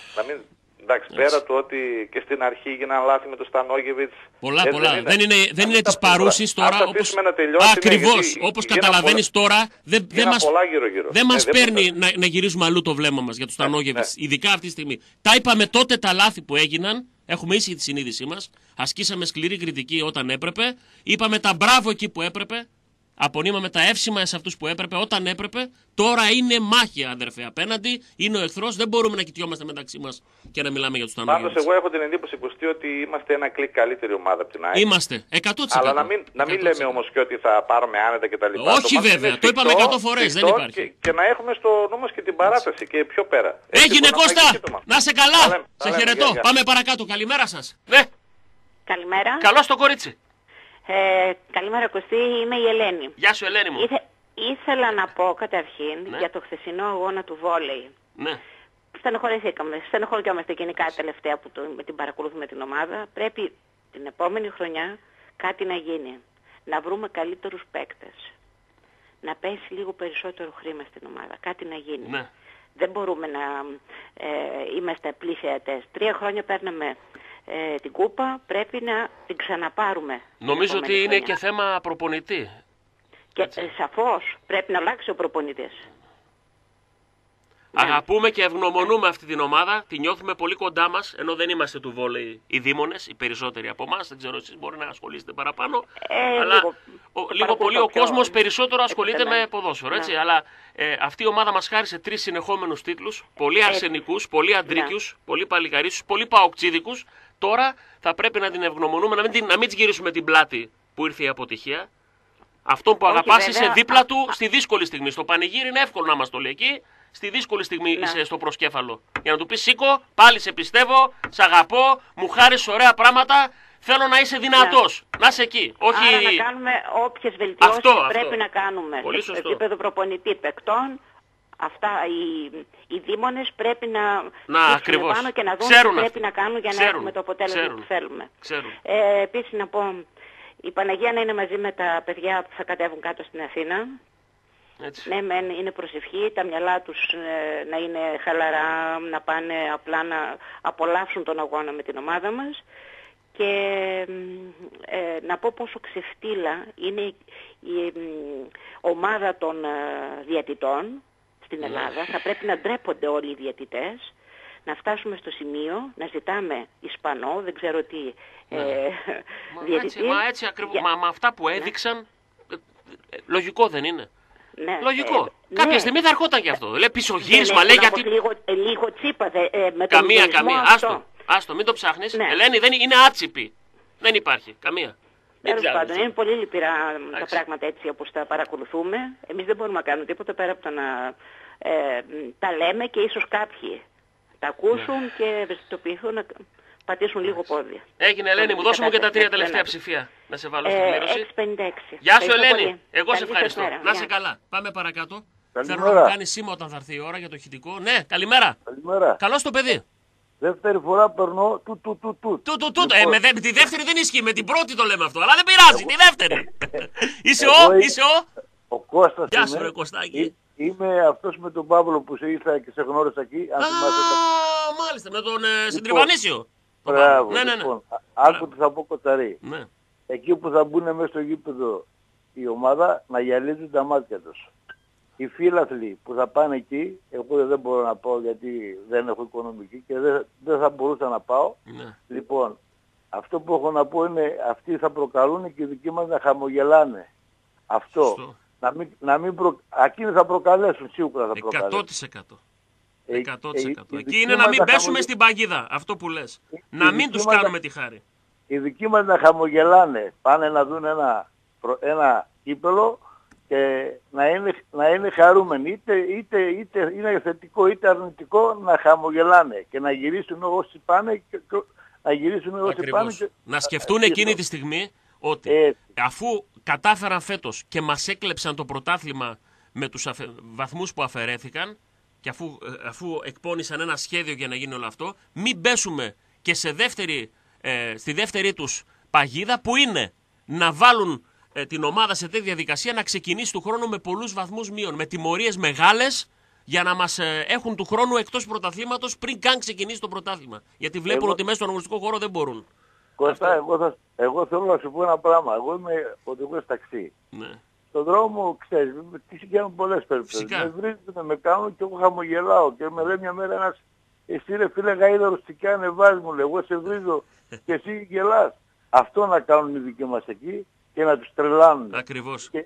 Πέρα του ότι και στην αρχή έγιναν λάθη με τον Στανόγεβιτς. Πολλά. Δεν Δεν είναι της παρούσης τώρα. Ας αφήσουμε να τελειώσει. Ακριβώς. γιατί Όπως γίναν καταλαβαίνεις πολλά- τώρα, δεν γίναν μας πολλά γύρω-γύρω. δεν μας δεν παίρνει μπορούμε. να γυρίζουμε αλλού το βλέμμα μας για τους Στανόγεβιτς. ναι. Ειδικά αυτή τη στιγμή. Τα είπαμε τότε τα λάθη που έγιναν. Έχουμε ίσχυη τη συνείδησή μας. Ασκήσαμε σκληρή κριτική όταν έπρεπε. Είπαμε τα μπράβο εκεί που έπρεπε. Απονείμαμε τα εύσημα σε αυτούς που έπρεπε, όταν έπρεπε. Τώρα είναι μάχη, αδερφέ. Απέναντι είναι ο εχθρός. Δεν μπορούμε να κοιτιόμαστε μεταξύ μας και να μιλάμε για τους Τανόγιους. Πάντως, εγώ έχω την εντύπωση, Κωστή, ότι είμαστε ένα κλικ καλύτερη ομάδα από την ΑΕΚ. Είμαστε. 100%. Αλλά να μην λέμε όμως και ότι θα πάρουμε άνετα κτλ. Όχι βέβαια. Το είπαμε 100 φορές. Δεν υπάρχει. Και να έχουμε στο νου μας και την παράταση και πιο πέρα. Έγινε, Κώστα! Να σε καλά! Σε χαιρετώ. Πάμε παρακάτω. Καλημέρα σας. Ναι. Καλημέρα. Καλώς το κορίτσι. Καλημέρα Κωστή, είμαι η Ελένη. Γεια σου, Ελένη μου. Ήθελα να πω καταρχήν για το χθεσινό αγώνα του βόλεϊ. Ναι. Στενοχωριόμαστε γενικά τελευταία που την παρακολουθούμε την ομάδα. Πρέπει την επόμενη χρονιά κάτι να γίνει. Να βρούμε καλύτερους παίκτες. Να πέσει λίγο περισσότερο χρήμα στην ομάδα. Κάτι να γίνει. Ναι. Δεν μπορούμε να είμαστε πλήθεατες. 3 χρόνια παίρναμε την κούπα, πρέπει να την ξαναπάρουμε. Νομίζω ότι είναι και θέμα προπονητή. Και σαφώς πρέπει να αλλάξει ο προπονητής. Αγαπούμε και ευγνωμονούμε αυτή την ομάδα, τη νιώθουμε πολύ κοντά μας, ενώ δεν είμαστε του βόλεϊ οι δήμονες, οι περισσότεροι από εμάς. Δεν ξέρω, εσείς μπορεί να ασχολείστε παραπάνω. Αλλά λίγο πολύ ο κόσμος περισσότερο ασχολείται με ποδόσφαιρο. Έτσι. Αλλά αυτή η ομάδα μας χάρισε 3 συνεχόμενους τίτλους, πολύ αρσενικούς, πολύ αντρίκιους, πολύ παλικαρίσους, πολύ παοκτσίδικους. Τώρα θα πρέπει να την ευγνωμονούμε, να μην της γυρίσουμε την πλάτη που ήρθε η αποτυχία. Αυτό που αγαπάς είσαι δίπλα του στη δύσκολη στιγμή. Στο πανηγύρι είναι εύκολο να μας το λέει εκεί. Στη δύσκολη στιγμή είσαι στο προσκέφαλο. Για να του πεις σήκω, πάλι σε πιστεύω, σ' αγαπώ, μου χάρισες ωραία πράγματα, θέλω να είσαι δυνατός. Να είσαι εκεί. Όχι... Άρα να κάνουμε όποιες βελτιώσεις πρέπει να κάνουμε. Σε επίπεδο προπονητή παικτών, αυτά οι δήμονες πρέπει να ακριβώς πάνω και να δουν τι πρέπει να κάνουν για να έχουμε το αποτέλεσμα που θέλουμε. Επίσης να πω, η Παναγία να είναι μαζί με τα παιδιά που θα κατέβουν κάτω στην Αθήνα. Έτσι. Ναι, είναι προσευχή, τα μυαλά τους να είναι χαλαρά, να πάνε απλά να απολαύσουν τον αγώνα με την ομάδα μας. Και να πω πόσο ξεφτύλα είναι η ομάδα των διαιτητών στην Ελλάδα. Θα πρέπει να ντρέπονται όλοι οι διαιτητές, να φτάσουμε στο σημείο να ζητάμε Ισπανό, δεν ξέρω τι διαιτητή. Μα έτσι ακριβώς, μα αυτά που έδειξαν, λογικό δεν είναι. Ναι, λογικό. Κάποια στιγμή θα ερχόταν και αυτό. Λέει πισωγύρισμα, λέει γιατί... Λίγο τσίπα με τον καμία. Άστο, μην το ψάχνεις. Ναι. Ελένη, δεν είναι άτσιπη. Δεν υπάρχει, καμία. Τέλος πάντων, είναι πολύ λυπηρά τα πράγματα έτσι όπως τα παρακολουθούμε. Εμείς δεν μπορούμε να κάνουμε τίποτα πέρα από το να τα λέμε και ίσως κάποιοι τα ακούσουν και ευαισθητοποιηθούν να πατήσουν λίγο πόδια. Έγινε, Ελένη, μου δώσε μου και τα 3 τελευταία ψηφία να σε βάλω στην κλήρωση. 656. Γεια σου, Ελένη. Εγώ σε ευχαριστώ. Να σε καλά. Πάμε παρακάτω. Θέλω να μου κάνει σήμα όταν θα έρθει η ώρα για το ηχητικό. Ναι, καλημέρα. Καλώς το παιδί. Δεύτερη φορά περνώ του. Με τη δεύτερη δεν ισχύει, με την πρώτη το λέμε αυτό, αλλά δεν πειράζει, τη δεύτερη. Είσαι ο Κώστας. Γεια σου ρε Κωστάκη. Είμαι αυτός με τον Παύλο που σε ήρθα και σε γνώρισα εκεί. Μάλιστα, με τον Συντριβανίσιο. Μπράβο, λοιπόν, άκου τι θα πω κοτσαρί. Ναι. Εκεί που θα μπουν μέσα στο γήπεδο η ομάδα να γυαλίζουν τα μάτια τους. Οι φίλαθλοι που θα πάνε εκεί, εγώ δεν μπορώ να πάω γιατί δεν έχω οικονομική και δεν θα μπορούσα να πάω. Ναι. Λοιπόν, αυτό που έχω να πω είναι αυτοί θα προκαλούν και οι δικοί μας να χαμογελάνε. Αυτό. Εκείνοι θα προκαλέσουν, σίγουρα θα προκαλέσουν. 100%. Εκεί είναι να μην πέσουμε στην παγίδα, αυτό που λες. Να μην τους κάνουμε τη χάρη. Οι δικοί μας να χαμογελάνε, πάνε να δουν ένα κύπελο και να είναι χαρούμενοι. Είτε είναι θετικό είτε αρνητικό, να χαμογελάνε και να γυρίσουν όσοι πάνε να σκεφτούν εκείνη τη στιγμή ότι αφού κατάφεραν φέτος και μας έκλεψαν το πρωτάθλημα με τους βαθμούς που αφαιρέθηκαν και αφού εκπώνησαν ένα σχέδιο για να γίνει όλο αυτό, μην πέσουμε και στη δεύτερη τους παγίδα που είναι να βάλουν την ομάδα σε τέτοια διαδικασία να ξεκινήσει του χρόνου με πολλούς βαθμούς μείων, με τιμωρίες μεγάλες για να μας έχουν του χρόνου εκτός πρωταθλήματος πριν καν ξεκινήσει το πρωτάθλημα. Γιατί βλέπουν ότι μέσα στον αγωνιστικό χώρο δεν μπορούν. Κώστα, εγώ θέλω να σου πω ένα πράγμα. Εγώ είμαι οδηγός ταξί. Ναι. Στον δρόμο, ξέρεις, τι συγχαίρουν πολλές περιπτώσεις. Με βρίσκουν, με κάνουν και εγώ χαμογελάω. Και με λέει μια μέρα ένας, εσύ ρε φίλε γαΐδαρος τι και ανεβάζει μου, λέει, εγώ σε βρίζω και εσύ γελάς. Αυτό να κάνουν οι δικοί μας εκεί και να τους τρελάνουν. Ακριβώς.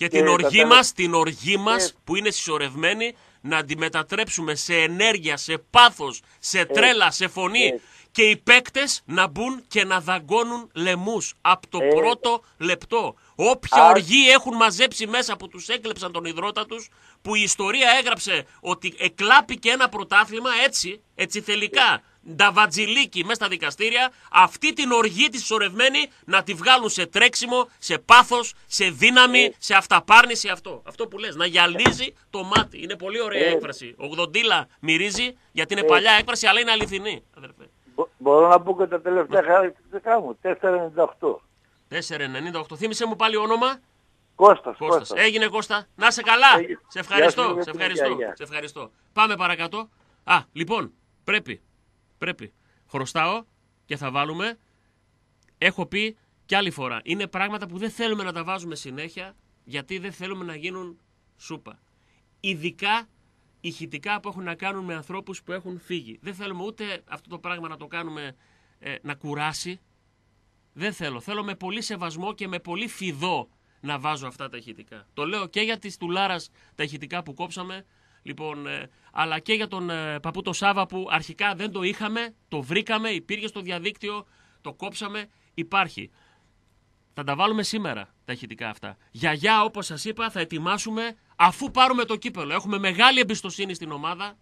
Και την οργή μας που είναι συσσωρευμένη να τη μετατρέψουμε σε ενέργεια, σε πάθος, σε τρέλα, σε φωνή. Και οι παίκτες να μπουν και να δαγκώνουν λαιμούς από το πρώτο λεπτό. Όποια οργή έχουν μαζέψει μέσα που τους έκλεψαν τον υδρότα τους, που η ιστορία έγραψε ότι εκλάπηκε ένα πρωτάθλημα έτσι θελικά, νταβατζιλίκι μέσα στα δικαστήρια, αυτή την οργή τη συσσωρευμένη να τη βγάλουν σε τρέξιμο, σε πάθος, σε δύναμη, σε αυταπάρνηση αυτό που λες, να γυαλίζει το μάτι. Είναι πολύ ωραία έκφραση. 80 μυρίζει γιατί είναι παλιά έκφραση, αλλά είναι αληθινή, αδερφέ. Μπορώ να πω και τα τελευταία χαρακτηριστικά μου. 4,98. 4,98. Θύμισε μου πάλι όνομα. Κώστας. Έγινε Κώστα. Να σε καλά. Σε ευχαριστώ. Πάμε παρακάτω. Λοιπόν, πρέπει. Χρωστάω και θα βάλουμε. Έχω πει κι άλλη φορά. Είναι πράγματα που δεν θέλουμε να τα βάζουμε συνέχεια, γιατί δεν θέλουμε να γίνουν σούπα. Ειδικά ηχητικά που έχουν να κάνουν με ανθρώπους που έχουν φύγει. Δεν θέλουμε ούτε αυτό το πράγμα να το κάνουμε να κουράσει. Δεν θέλω. Θέλω με πολύ σεβασμό και με πολύ φιδό να βάζω αυτά τα ηχητικά. Το λέω και για τις Τουλάρας τα ηχητικά που κόψαμε, λοιπόν, αλλά και για τον παππού το Σάβα που αρχικά δεν το είχαμε, το βρήκαμε, υπήρχε στο διαδίκτυο, το κόψαμε, υπάρχει. Θα τα βάλουμε σήμερα τα ηχητικά αυτά. Γιαγιά, όπως σας είπα, θα ετοιμάσουμε αφού πάρουμε το κύπελο. Έχουμε μεγάλη εμπιστοσύνη στην ομάδα.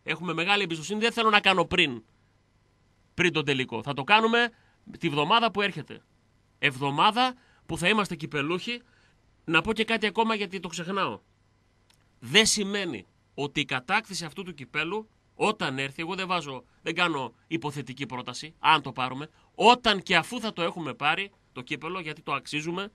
Δεν θέλω να κάνω πριν τον τελικό. Θα το κάνουμε τη βδομάδα που έρχεται. Εβδομάδα που θα είμαστε κυπελούχοι. Να πω και κάτι ακόμα γιατί το ξεχνάω. Δεν σημαίνει ότι η κατάκτηση αυτού του κυπέλου, όταν έρθει, εγώ δεν κάνω υποθετική πρόταση, αν το πάρουμε, όταν και αφού θα το έχουμε πάρει το κύπελο, γιατί το αξίζουμε,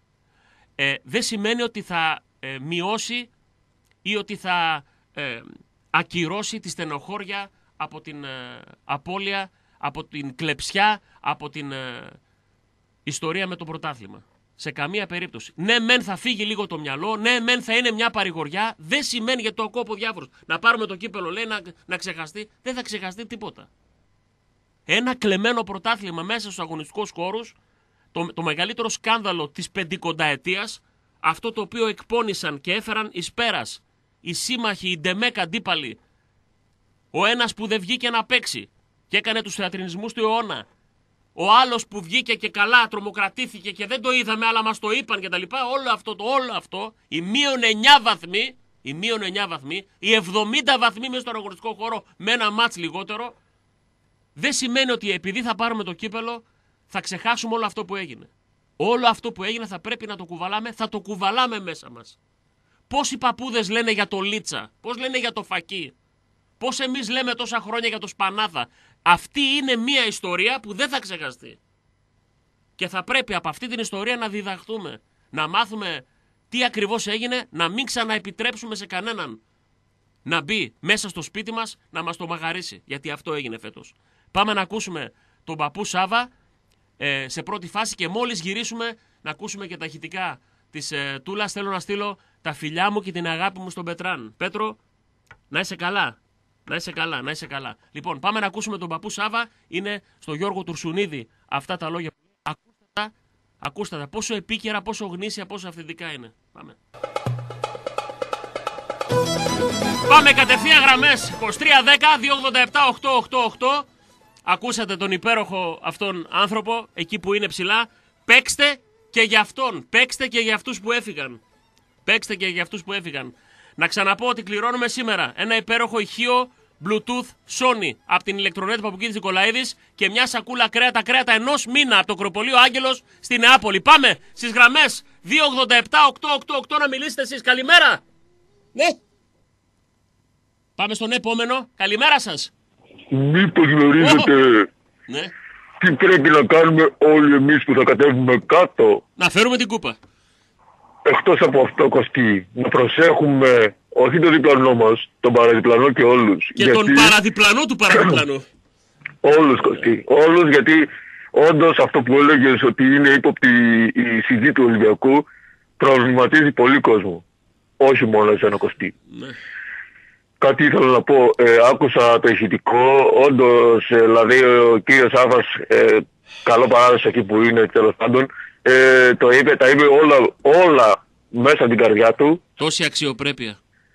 δεν σημαίνει ότι θα μειώσει ή ότι θα ακυρώσει τη στενοχώρια από την απώλεια, από την κλεψιά, από την ιστορία με το πρωτάθλημα. Σε καμία περίπτωση. Ναι, μεν θα φύγει λίγο το μυαλό, ναι, μεν θα είναι μια παρηγοριά, δεν σημαίνει, γιατί το ακούω από διάφορους, να πάρουμε το κύπελο, λέει, να ξεχαστεί. Δεν θα ξεχαστεί τίποτα. Ένα κλεμμένο πρωτάθλημα μέσα στους αγωνιστικούς χώρους, το μεγαλύτερο σκάνδαλο της 50ετίας, αυτό το οποίο εκπώνησαν και έφεραν εις πέρας οι σύμμαχοι, οι ντεμέκ αντίπαλοι, ο ένας που δεν βγήκε να παίξει και έκανε τους θεατρινισμούς του αιώνα, ο άλλος που βγήκε και καλά τρομοκρατήθηκε και δεν το είδαμε αλλά μας το είπαν κτλ. Όλο αυτό, οι μείον 9 βαθμοί, οι 70 βαθμοί μέσα στον αγωνιστικό χώρο με ένα μάτς λιγότερο, δεν σημαίνει ότι επειδή θα πάρουμε το κύπελο θα ξεχάσουμε όλο αυτό που έγινε. Όλο αυτό που έγινε θα πρέπει να το κουβαλάμε, θα το κουβαλάμε μέσα μας. Πώς οι παππούδες λένε για το Λίτσα, πώς λένε για το Φακί, πώς εμείς λέμε τόσα χρόνια για το Σπανάθα. Αυτή είναι μια ιστορία που δεν θα ξεχαστεί. Και θα πρέπει από αυτή την ιστορία να διδαχθούμε, να μάθουμε τι ακριβώς έγινε, να μην ξαναεπιτρέψουμε σε κανέναν να μπει μέσα στο σπίτι μας να μας το μαγαρίσει. Γιατί αυτό έγινε φέτος. Πάμε να ακούσουμε τον παππού Σάβα σε πρώτη φάση και μόλις γυρίσουμε να ακούσουμε και τα ηχητικά της Τούλας. Θέλω να στείλω τα φιλιά μου και την αγάπη μου στον Πετράν. Πέτρο, να είσαι καλά. Να είσαι καλά. Λοιπόν, πάμε να ακούσουμε τον παππού Σάβα. Είναι στο Γιώργο Τουρσουνίδη αυτά τα λόγια. Ακούστε τα. Πόσο επίκαιρα, πόσο γνήσια, πόσο αυθεντικά είναι. Πάμε κατευθείαν γραμμές. 2310-287-888. Ακούσατε τον υπέροχο αυτόν άνθρωπο εκεί που είναι ψηλά. Παίξτε και για αυτόν. Παίξτε και για αυτούς που έφυγαν. Να ξαναπώ ότι κληρώνουμε σήμερα ένα υπέροχο ηχείο Bluetooth Sony από την ηλεκτρονέτη Παπουκίδης Νικολαίδης και μια σακούλα κρέατα ενός μήνα από το Κροπολείο Άγγελος στη Νεάπολη. Πάμε στις γραμμές 287-888 να μιλήσετε εσείς. Καλημέρα. Ναι. Πάμε στον επόμενο. Καλημέρα σας. Μήπως γνωρίζετε ναι. τι πρέπει να κάνουμε όλοι εμείς που θα κατέβουμε κάτω? Να φέρουμε την κούπα. Εκτός από αυτό, Κωστή, να προσέχουμε όχι το διπλανό μας, τον παραδιπλανό και όλους. Και γιατί... τον παραδιπλανό του παραδιπλανού. Όλους, Κωστή. Όλους, γιατί όντως αυτό που έλεγες ότι είναι ύποπτη η συζήτηση του Ολυμπιακού προβληματίζει πολύ κόσμο. Όχι μόνο εσένα, Κωστή. Ναι. Κάτι ήθελα να πω. Άκουσα το ηχητικό. Όντως, δηλαδή ο κύριος Σάβας, καλό παράδοση εκεί που είναι, τέλος πάντων, τα είπε όλα μέσα από την καρδιά του. Τόση αξιοπρέπεια.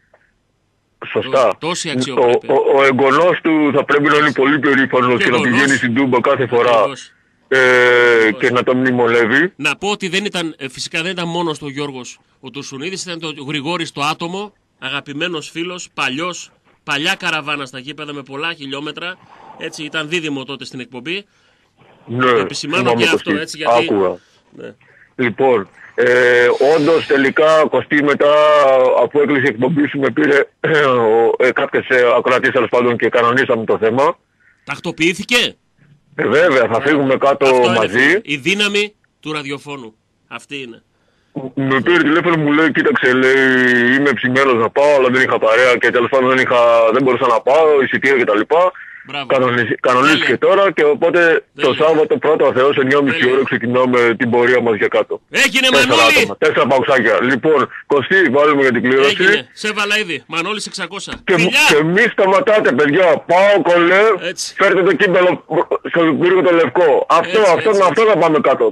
Σωστά. Τόση αξιοπρέπεια. Ο εγγονός του θα πρέπει να είναι πολύ περήφανος και να πηγαίνει στην Τούμπα κάθε φορά και να τον μνημονεύει. Να πω ότι φυσικά δεν ήταν μόνος το Γιώργος ο Τουρσουνίδης, ήταν το Γρηγόρης το άτομο, αγαπημένος φίλος, παλιά καραβάνα στα γήπεδα με πολλά χιλιόμετρα. Έτσι, ήταν δίδυμο τότε στην εκπομπή. Ναι, επισημάνω και αυτό, έτσι, γιατί... Άκουγα. Ναι. Λοιπόν, όντως τελικά Κωστή μετά, αφού έκλεισε η εκπομπή σου, με πήρε κάποιες ακροατήσεις τέλος πάντων και κανονίσαμε το θέμα. Τακτοποιήθηκε. Βέβαια, θα φύγουμε κάτω αυτό μαζί. Είναι η δύναμη του ραδιοφώνου. Αυτή είναι. Με πήρε τηλέφωνο, μου λέει, κοίταξε, λέει, είμαι ψημένος να πάω, αλλά δεν είχα παρέα και τέλος πάντων δεν μπορούσα να πάω, εισιτήρια κτλ. Κανονίστηκε τώρα και οπότε το Σάββατο πρώτο ο Θεός 9.30 ώρα ξεκινάμε την πορεία μας για κάτω. Έγινε Μανώλη! 4 παουξάκια. Λοιπόν, Κωστή, βάλουμε για την κλήρωση. Έγινε. Σε έβαλα ήδη. Μανώλης 600. Και μη σταματάτε, παιδιά. Πάω κολλέ, φέρτε το κύπελο στο πύργο το λευκό. Αυτό θα πάμε κάτω.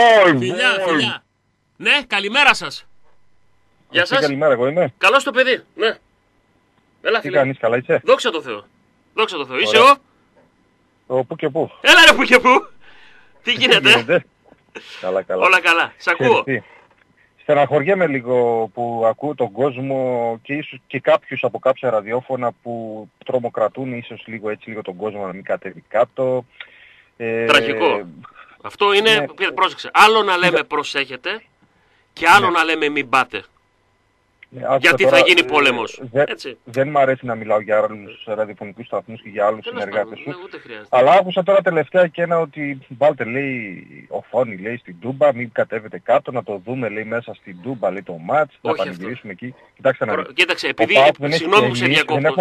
Φιλιά. Ναι, καλημέρα σας. Γεια σας. Καλημέρα, εγώ είμαι. Καλώς το παιδί. Ναι. Έλα, τι κάνεις, καλά είσαι? Δόξα τω Θεώ. Δόξα τω Θεώ. Είσαι εγώ? Πού και πού. Έλα ρε, πού και πού. Τι γίνεται? Καλά. Όλα καλά. Σ' ακούω. Στεναχωριέμαι λίγο που ακούω τον κόσμο και ίσως και κάποιους από κάποια ραδιόφωνα που τρομοκρατούν ίσως λίγο τον κόσμο να μην κατέβει κάτω. Τραγικό. Αυτό είναι, ναι. Πρόσεξε, άλλο να λέμε προσέχετε και άλλο να λέμε μην πάτε. Γιατί τώρα, θα γίνει πόλεμος. Δεν μ' αρέσει να μιλάω για άλλους ραδιοφωνικούς σταθμούς και για άλλους συνεργάτες σου. Αλλά άκουσα τώρα τελευταία και ένα ότι βάλτε, λέει, οθόνη, λέει, στην Τούμπα, μην κατέβετε κάτω, να το δούμε, λέει, μέσα στην Τούμπα, λέει, το μάτς, να πανηγυρίσουμε εκεί. Κοίταξε, επειδή, συγγνώμη που σε διακόπτω.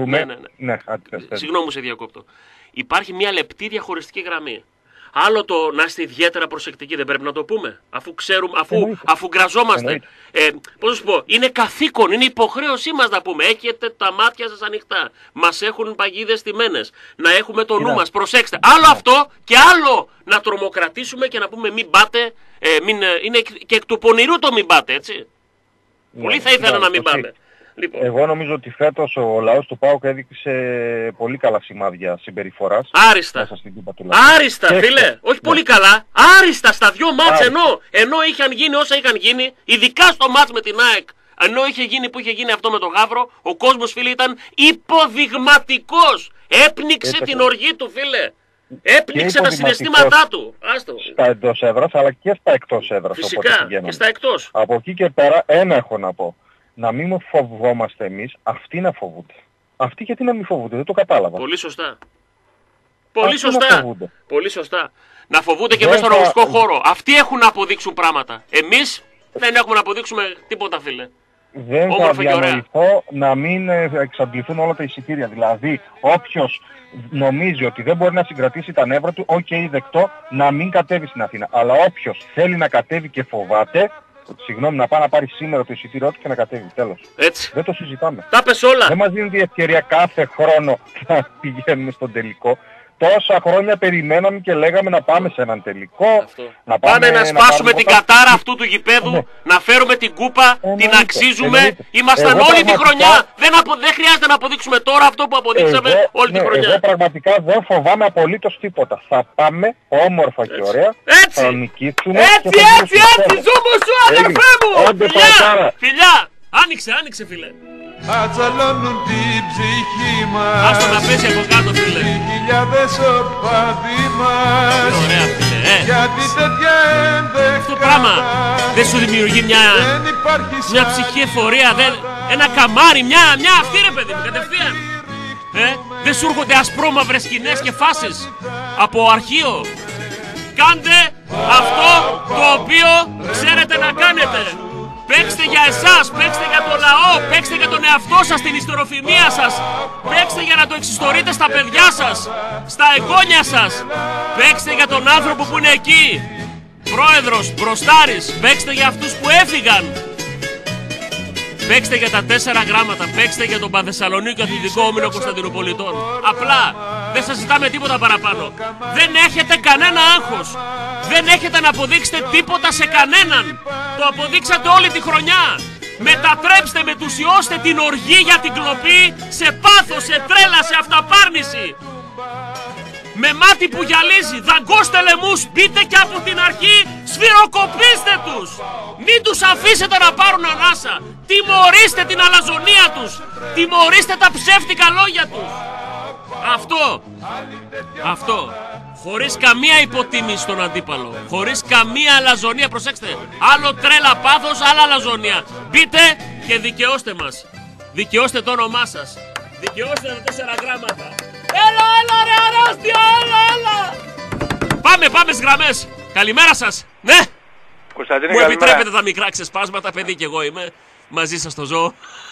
Συγγνώμη που σε διακόπτω. Υπάρχει μια λεπτή διαχωριστική γραμμή. Άλλο το να είστε ιδιαίτερα προσεκτικοί, δεν πρέπει να το πούμε. Αφού ξέρουμε, αφού γκραζόμαστε. Πώς να σου πω, είναι καθήκον, είναι υποχρέωσή μας να πούμε. Έχετε τα μάτια σας ανοιχτά. Μας έχουν παγίδες τιμένες. Να έχουμε το νου μας. Προσέξτε. Άλλο αυτό και άλλο να τρομοκρατήσουμε και να πούμε μην πάτε. Είναι και εκ του πονηρού το μην πάτε, έτσι. Πολύ θα ήθελα να μην πάμε. Λοιπόν. Εγώ νομίζω ότι φέτος ο λαός του ΠΑΟΚ έδειξε πολύ καλά σημάδια συμπεριφοράς. Άριστα. Άριστα, φίλε. Όχι πολύ καλά. Άριστα στα δυο μάτς ενώ είχαν γίνει όσα είχαν γίνει, ειδικά στο μάτς με την ΑΕΚ. Ενώ είχε γίνει που είχε γίνει αυτό με τον Γαύρο, ο κόσμος, φίλε, ήταν υποδειγματικός. Έπνιξε την οργή του, φίλε. Έπνιξε τα συναισθήματά του. Άστο. Στα εντός έδρας αλλά και στα εκτός έδρας. Φυσικά και στα εκτός. Από εκεί και πέρα ένα έχω να πω. Να μην φοβόμαστε εμείς, αυτοί να φοβούνται. Αυτοί γιατί να μην φοβούνται, δεν το κατάλαβα. Πολύ σωστά. Πολύ σωστά. Να φοβούνται και μέσα στον αγωνιστικό χώρο. Αυτοί έχουν να αποδείξουν πράγματα. Εμείς δεν έχουμε να αποδείξουμε τίποτα, φίλε. Δεν θα διανοηθώ να μην εξαντληθούν όλα τα εισιτήρια. Δηλαδή, όποιος νομίζει ότι δεν μπορεί να συγκρατήσει τα νεύρα του, δεκτό να μην κατέβει στην Αθήνα. Αλλά όποιος θέλει να κατέβει και φοβάται, συγγνώμη, να πάει να πάρει σήμερα το εισιτήριό του και να κατέβει. Τέλος. Έτσι. Δεν το συζητάμε. Τα πες όλα. Δεν μας δίνει η ευκαιρία κάθε χρόνο να πηγαίνουμε στον τελικό. Τόσα χρόνια περιμέναμε και λέγαμε να πάμε σε έναν τελικό. Πάμε να σπάσουμε την κατάρα αυτού του γηπέδου, να φέρουμε την κούπα, την αξίζουμε. Ήμασταν όλη τη χρονιά. Δεν χρειάζεται να αποδείξουμε τώρα αυτό που αποδείξαμε όλη τη χρονιά. Εγώ πραγματικά δεν φοβάμαι απολύτως τίποτα. Θα πάμε όμορφα και ωραία. Θα νικήσουμε. Έτσι, ζούμε σου, αδερφέ μου. Φιλιά, άνοιξε, φίλε. Ατσαλώνουν την ψυχή μας. Άστο να πέσει από κάτω, φίλε. Χιλιάδες οπαδοί μας. Ωραία, φίλε. Γιατί τέτοια ενδεκάδα. Αυτό πράγμα δεν σου δημιουργεί μια ψυχή εφορία, ένα καμάρι, μια αυτή, ρε παιδί μου, κατευθείαν. Δεν σου έρχονται ασπρόμαυρες σκηνές και φάσεις από αρχείο. Κάντε αυτό το οποίο ξέρετε να κάνετε. Παίξτε για εσάς, παίξτε για το λαό, παίξτε για τον εαυτό σας, την ιστοροφημία σας. Παίξτε για να το εξιστορείτε στα παιδιά σας, στα εγγόνια σας. Παίξτε για τον άνθρωπο που είναι εκεί. Πρόεδρος, μπροστάρης, παίξτε για αυτούς που έφυγαν. Παίξτε για τα 4 γράμματα, παίξτε για τον Πανθεσσαλονίκη Αθλητικό Όμιλο Κωνσταντινουπολιτών. Απλά Δεν σας ζητάμε τίποτα παραπάνω. Δεν έχετε κανένα άγχος. Δεν έχετε να αποδείξετε τίποτα σε κανέναν. Το αποδείξατε όλη τη χρονιά. Μετατρέψτε, μετουσιώστε την οργή για την κλοπή σε πάθος, σε τρέλα, σε αυταπάρνηση. Με μάτι που γυαλίζει, δαγκώστε λαιμούς, μπείτε και από την αρχή, σφυροκοπήστε τους. Μην τους αφήσετε να πάρουν ανάσα. Τιμωρήστε την αλαζονία τους. Τιμωρήστε τα ψεύτικα λόγια τους. Αυτό. Χωρίς καμία υποτίμηση στον αντίπαλο. Χωρίς καμία αλαζονία, προσέξτε. Άλλο τρέλα πάθος, άλλο αλαζονία. Μπείτε και δικαιώστε μας. Δικαιώστε το όνομά σας. Δικαιώστε τα 4 γράμματα. Έλα ρε αρρώστια, έλα. Πάμε στις γραμμές. Καλημέρα σας. Ναι. Κωνσταντίνε, μου καλημέρα. επιτρέπετε τα μικρά ξεσπάσματα, παιδί κι εγώ είμαι. Μαζί σας το ζω.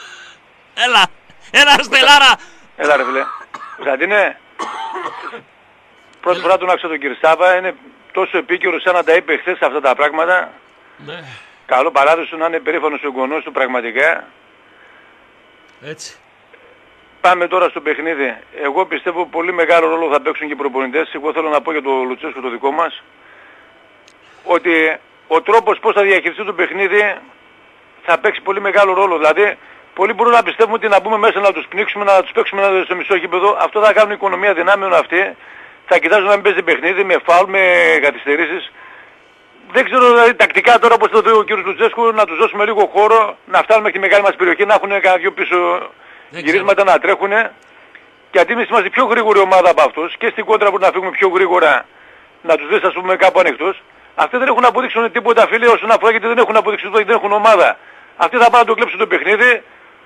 Έλα Στελάρα. Έλα ρε φίλε. Κωνσταντίνε, πρώτη φορά τον άκουσα τον κύριο Σάβα, είναι τόσο επίκαιρο σαν να τα είπε χθες αυτά τα πράγματα. Ναι. Καλό παράδεισο να είναι περήφανος ο γονός του πραγματικά. Έτσι. Πάμε τώρα στο παιχνίδι. Εγώ πιστεύω πολύ μεγάλο ρόλο θα παίξουν και οι προπονητές. Εγώ θέλω να πω για το Λουτσέσκο το δικό μας, ότι ο τρόπος πώς θα διαχειριστεί το παιχνίδι θα παίξει πολύ μεγάλο ρόλο. Δηλαδή, πολλοί μπορούν να πιστεύουν ότι να μπούμε μέσα να τους πνίξουμε, να τους παίξουμε στο μισό γήπεδο. Αυτό θα κάνουν η οικονομία δυνάμεων αυτή. Θα κοιτάζουν να μην παίζει παιχνίδι με φάουλ, με καθυστερήσεις. Δεν ξέρω δηλαδή τακτικά τώρα πώς θα το δει ο κ. Λουτσέσκου, να τους δώσουμε λίγο χώρο, να φτάνουμε στη μεγάλη μας περιοχή, να έχουν κανένα δυο πίσω γυρίσματα να τρέχουν. Γιατί εμείς είμαστε πιο γρήγορη ομάδα από αυτούς και στην κόντρα που να φύγουμε πιο γρήγορα, να τους δεις ας πούμε κάπου ανοιχτούς. Αυτοί δεν έχουν να αποδείξουν τίποτα φίλοι όσον αφορά, γιατί δεν έχουν να αποδείξουν τίποτα, γιατί δεν έχουν ομάδα. Αυτοί θα πάνε να το κλέψουν το παιχνίδι,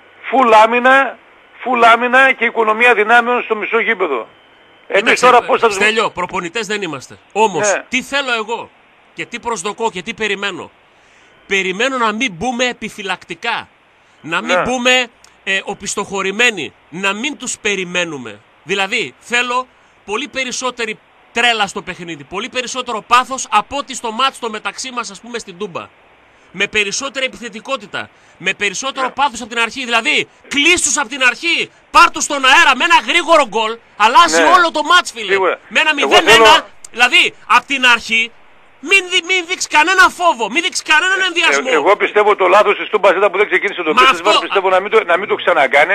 full άμυνα και οικονομία δυνάμεων στο μισό γήπεδο. Τώρα πώς θα Στέλιο, προπονητές δεν είμαστε. Όμως, τι θέλω εγώ και τι προσδοκώ και τι περιμένω. Περιμένω να μην μπούμε επιφυλακτικά. Να μην μπούμε οπισθοχωρημένοι. Να μην τους περιμένουμε. Δηλαδή, θέλω πολύ περισσότερη τρέλα στο παιχνίδι. Πολύ περισσότερο πάθος από ότι στο μάτς το μεταξύ μας, ας πούμε, στην Τούμπα. Με περισσότερη επιθετικότητα. Με περισσότερο πάθος από την αρχή. Δηλαδή, κλείστους από την αρχή. Πάρ' τους στον αέρα με ένα γρήγορο γκολ. Αλλάζει όλο το μάτς, φίλε. Με ένα 0-1. Δηλαδή, από την αρχή, μην δείξει κανένα φόβο. Μην δείξει κανέναν ενδιασμό. Εγώ πιστεύω το λάθος της Τούμπας ήταν που δεν ξεκίνησε το πίστευμα. Πιστεύω να μην το ξανακάνει.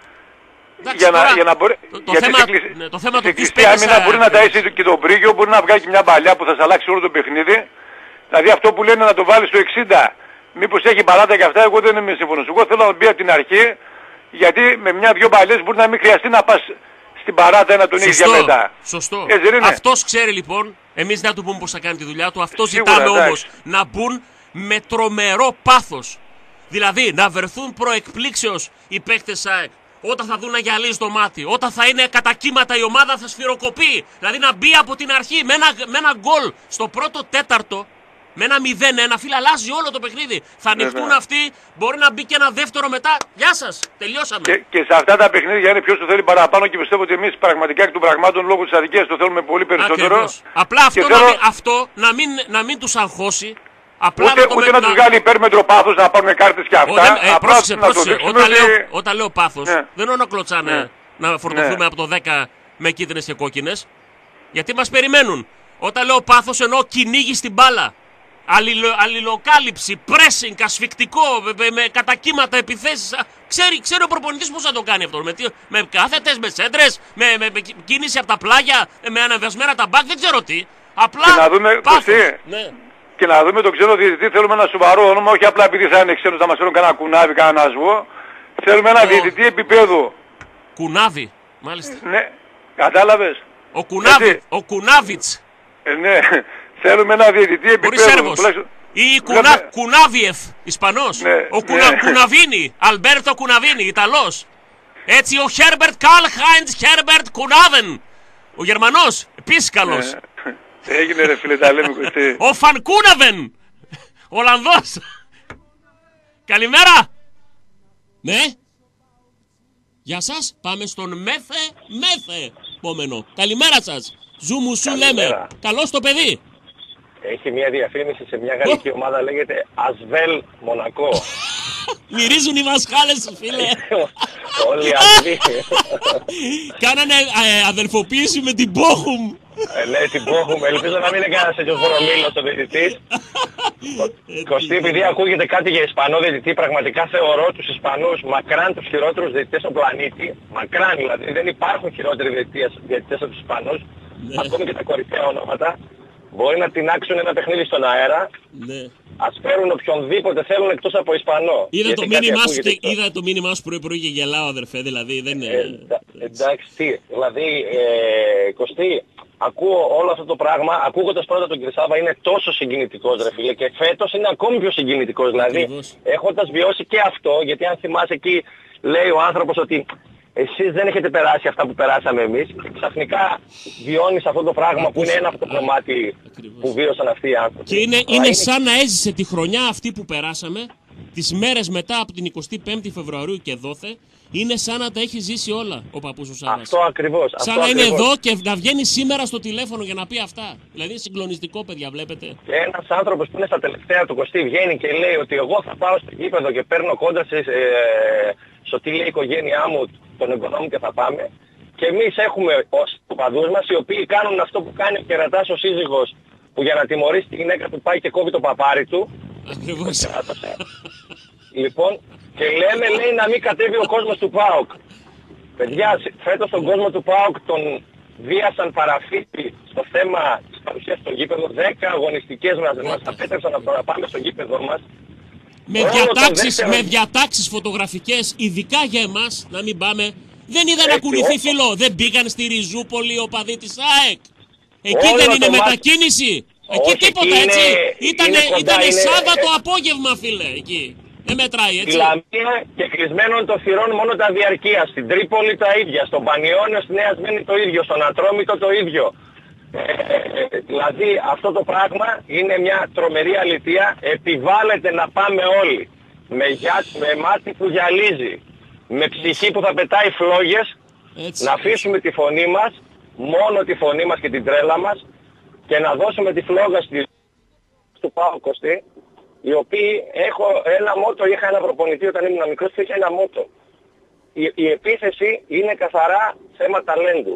Για να μπορεί. Το θέμα του κλειστή άμυνα μπορεί να ταΐσει και τον Πρίγιο, μπορεί να βγάλει και μια παλιά που θα σας αλλάξει όλο το παιχνίδι. Δηλαδή αυτό που λένε να το βάλει στο 60, μήπως έχει παράτα και αυτά, εγώ δεν είμαι σύμφωνος. Εγώ θέλω να μπει από την αρχή, γιατί με μια-δυο παλιές μπορεί να μην χρειαστεί να πας στην παράτα να τον έχεις για μετά. Σωστό. Αυτός ξέρει λοιπόν, εμείς να του πούμε πώς θα κάνει τη δουλειά του, αυτό ζητάμε όμως, να μπουν με τρομερό πάθος. Δηλαδή να βρεθούν προεκπλήξεως οι παίκτες ΑΕΚ. Όταν θα δουν να γυαλίζει το μάτι, όταν θα είναι κατά κύματα η ομάδα θα σφυροκοπεί. Δηλαδή να μπει από την αρχή με ένα γκολ στο πρώτο τέταρτο, με ένα 0-1, φίλε, αλλάζει όλο το παιχνίδι. Θα ανοιχτούν αυτοί, μπορεί να μπει και ένα δεύτερο μετά. Γεια σας, τελειώσαμε. Και σε αυτά τα παιχνίδια είναι ποιος το θέλει παραπάνω και πιστεύω ότι εμείς πραγματικά εκ των πραγμάτων λόγω της αδικίας το θέλουμε πολύ περισσότερο. Ακριβώς. Απλά αυτό να μην τους αγχώσει. Απλά ούτε να τους βγάλει υπέρμετρο πάθος να πάρουν κάρτες και αυτά. Πρόσεξε. Όταν λέω πάθος, δεν εννοώ να κλωτσάνε να φορτωθούμε από το 10 με κίτρινες και κόκκινες. Γιατί μας περιμένουν. Όταν λέω πάθος εννοώ κυνήγι στην μπάλα. Αλληλοκάλυψη, pressing, ασφυκτικό, με κατακύματα επιθέσεις. Ξέρει ο προπονητής πώς θα το κάνει αυτό. Με κάθετες, με σέντρες, με κίνηση από τα πλάγια, με αναβιασμένα τα μπακ, δεν ξέρω τι. Απλά και να δούμε, και να δούμε τον ξένο διαιτητή. Θέλουμε ένα σοβαρό όνομα, όχι απλά επειδή θα είναι ξένος να μας φέρουν κανένα κουνάβι, κανένα σβό. Θέλουμε ένα διαιτητή επίπεδου. Κουνάβι, μάλιστα. Ναι, κατάλαβες. Ο Κουνάβιτς. Ναι, θέλουμε ένα διαιτητή επίπεδου. Ή Κουνάβιεφ, Ισπανός. Ο Κουναβίνι, Αλμπέρτο Κουναβίνι, Ιταλός. Έτσι ο Χέρμπερτ Καλχάιντς Χέρμπερτ Κουνάβεν. Ο Γερμανός, επίσης καλός. Έγινε ρε φίλε, τα λέμε Κωστή. Ο Φανκούναβεν, Ολλανδός. Καλημέρα. Ναι. Γεια σας, πάμε στον Μέθε επόμενο. Καλημέρα σας. Ζουμουσού λέμε. Καλώς το παιδί. Έχει μια διαφήμιση σε μια γαλλική ομάδα, λέγεται Ασβέλ Μονακό. Μυρίζουν οι μασχάλες, φίλε. Όλοι αυτοί. Κάνανε αδελφοποίηση με την Bochum. Ναι, την Bochum. Ελπίζω να μην είναι κανένας τέτοιος βρωμίλος ο διαιτητής. Κωστή, επειδή ακούγεται κάτι για Ισπανό διαιτητή, πραγματικά θεωρώ τους Ισπανούς μακράν τους χειρότερους διαιτητές στον πλανήτη. Μακράν δηλαδή. Δεν υπάρχουν χειρότεροι διαιτητές από τους Ισπανούς. Ακόμη και τα κορυφαία ονόματα. Μπορεί να τεινάξουν ένα παιχνίδι στον αέρα. Ναι. Ας φέρουν οποιονδήποτε θέλουν εκτός από Ισπανό. Είδα το μήνυμά σου πρωί-πρωί και γελάω, αδερφέ, δηλαδή δεν είναι... Εντάξει, τι, δηλαδή, Κωστή, ακούω όλο αυτό το πράγμα, ακούγοντας πρώτα τον κ. Σάβα είναι τόσο συγκινητικός, ρε φίλε, και φέτος είναι ακόμη πιο συγκινητικός, δηλαδή, έχοντας βιώσει και αυτό, γιατί αν θυμάσαι εκεί λέει ο άνθρωπος ότι εσείς δεν έχετε περάσει αυτά που περάσαμε εμείς, και ξαφνικά βιώνεις αυτό το πράγμα που είναι ένα από το κομμάτι που βίωσαν αυτοί οι άνθρωποι. Και είναι σαν να έζησε τη χρονιά αυτή που περάσαμε, τις μέρες μετά από την 25η Φεβρουαρίου και δόθε, είναι σαν να τα έχει ζήσει όλα ο παππούς ο Σάββας. Αυτό ακριβώς. Σαν να είναι εδώ και να βγαίνει σήμερα στο τηλέφωνο για να πει αυτά. Δηλαδή συγκλονιστικό, παιδιά, βλέπετε. Και ένας άνθρωπος που είναι στα τελευταία του, Κωστή, βγαίνει και λέει ότι εγώ θα πάω στο γήπεδο και παίρνω κόντρα στο τι λέει η οικογένειά μου, τον εγγονό μου και θα πάμε. Και εμείς έχουμε ως οπαδούς μας οι οποίοι κάνουν αυτό που κάνει ο κερατάς ο σύζυγος, που για να τιμωρήσει τη γυναίκα του πάει και κόβει το παπάρι του. Ακριβώς. Λοιπόν, και λέμε, λέει, να μην κατέβει ο κόσμος του ΠΑΟΚ. Παιδιά, φέτος τον κόσμο του ΠΑΟΚ τον βίασαν παραφύτη στο θέμα της παρουσίας στο γήπεδο. 10 αγωνιστικές μας απέτρεψαν να πάμε στο γήπεδο μας. Με διατάξεις φωτογραφικές, ειδικά για εμάς, να μην πάμε. Δεν είδα να κουνηθεί φιλό. Δεν πήγαν στη Ριζούπολη οι οπαδοί της ΑΕΚ. Εκεί δεν είναι μετακίνηση. Εκεί τίποτα, έτσι. Ήτανε Σάββατο απόγευμα, φίλε, εκεί. Δεν μετράει, έτσι. Στη Λαμία και κλεισμένων των θυρών μόνο τα διαρκεία. Στην Τρίπολη τα ίδια. Στον Πανιώνιο, στη Νέα Σμύρνη το ίδιο. Στον Ατρόμητο το ίδιο. Δηλαδή αυτό το πράγμα είναι μια τρομερή αλήθεια. Επιβάλλεται να πάμε όλοι. Με μάτι που γυαλίζει. Με ψυχή που θα πετάει φλόγες. Έτσι. Να αφήσουμε τη φωνή μας. Μόνο τη φωνή μας και την τρέλα μας. Και να δώσουμε τη φλόγα του ΠΑΟΚ, Κωστή. Οι οποίοι έχω ένα μότο, είχα ένα προπονητή όταν ήμουν μικρός και είχε ένα μότο. Η επίθεση είναι καθαρά θέμα ταλέντου.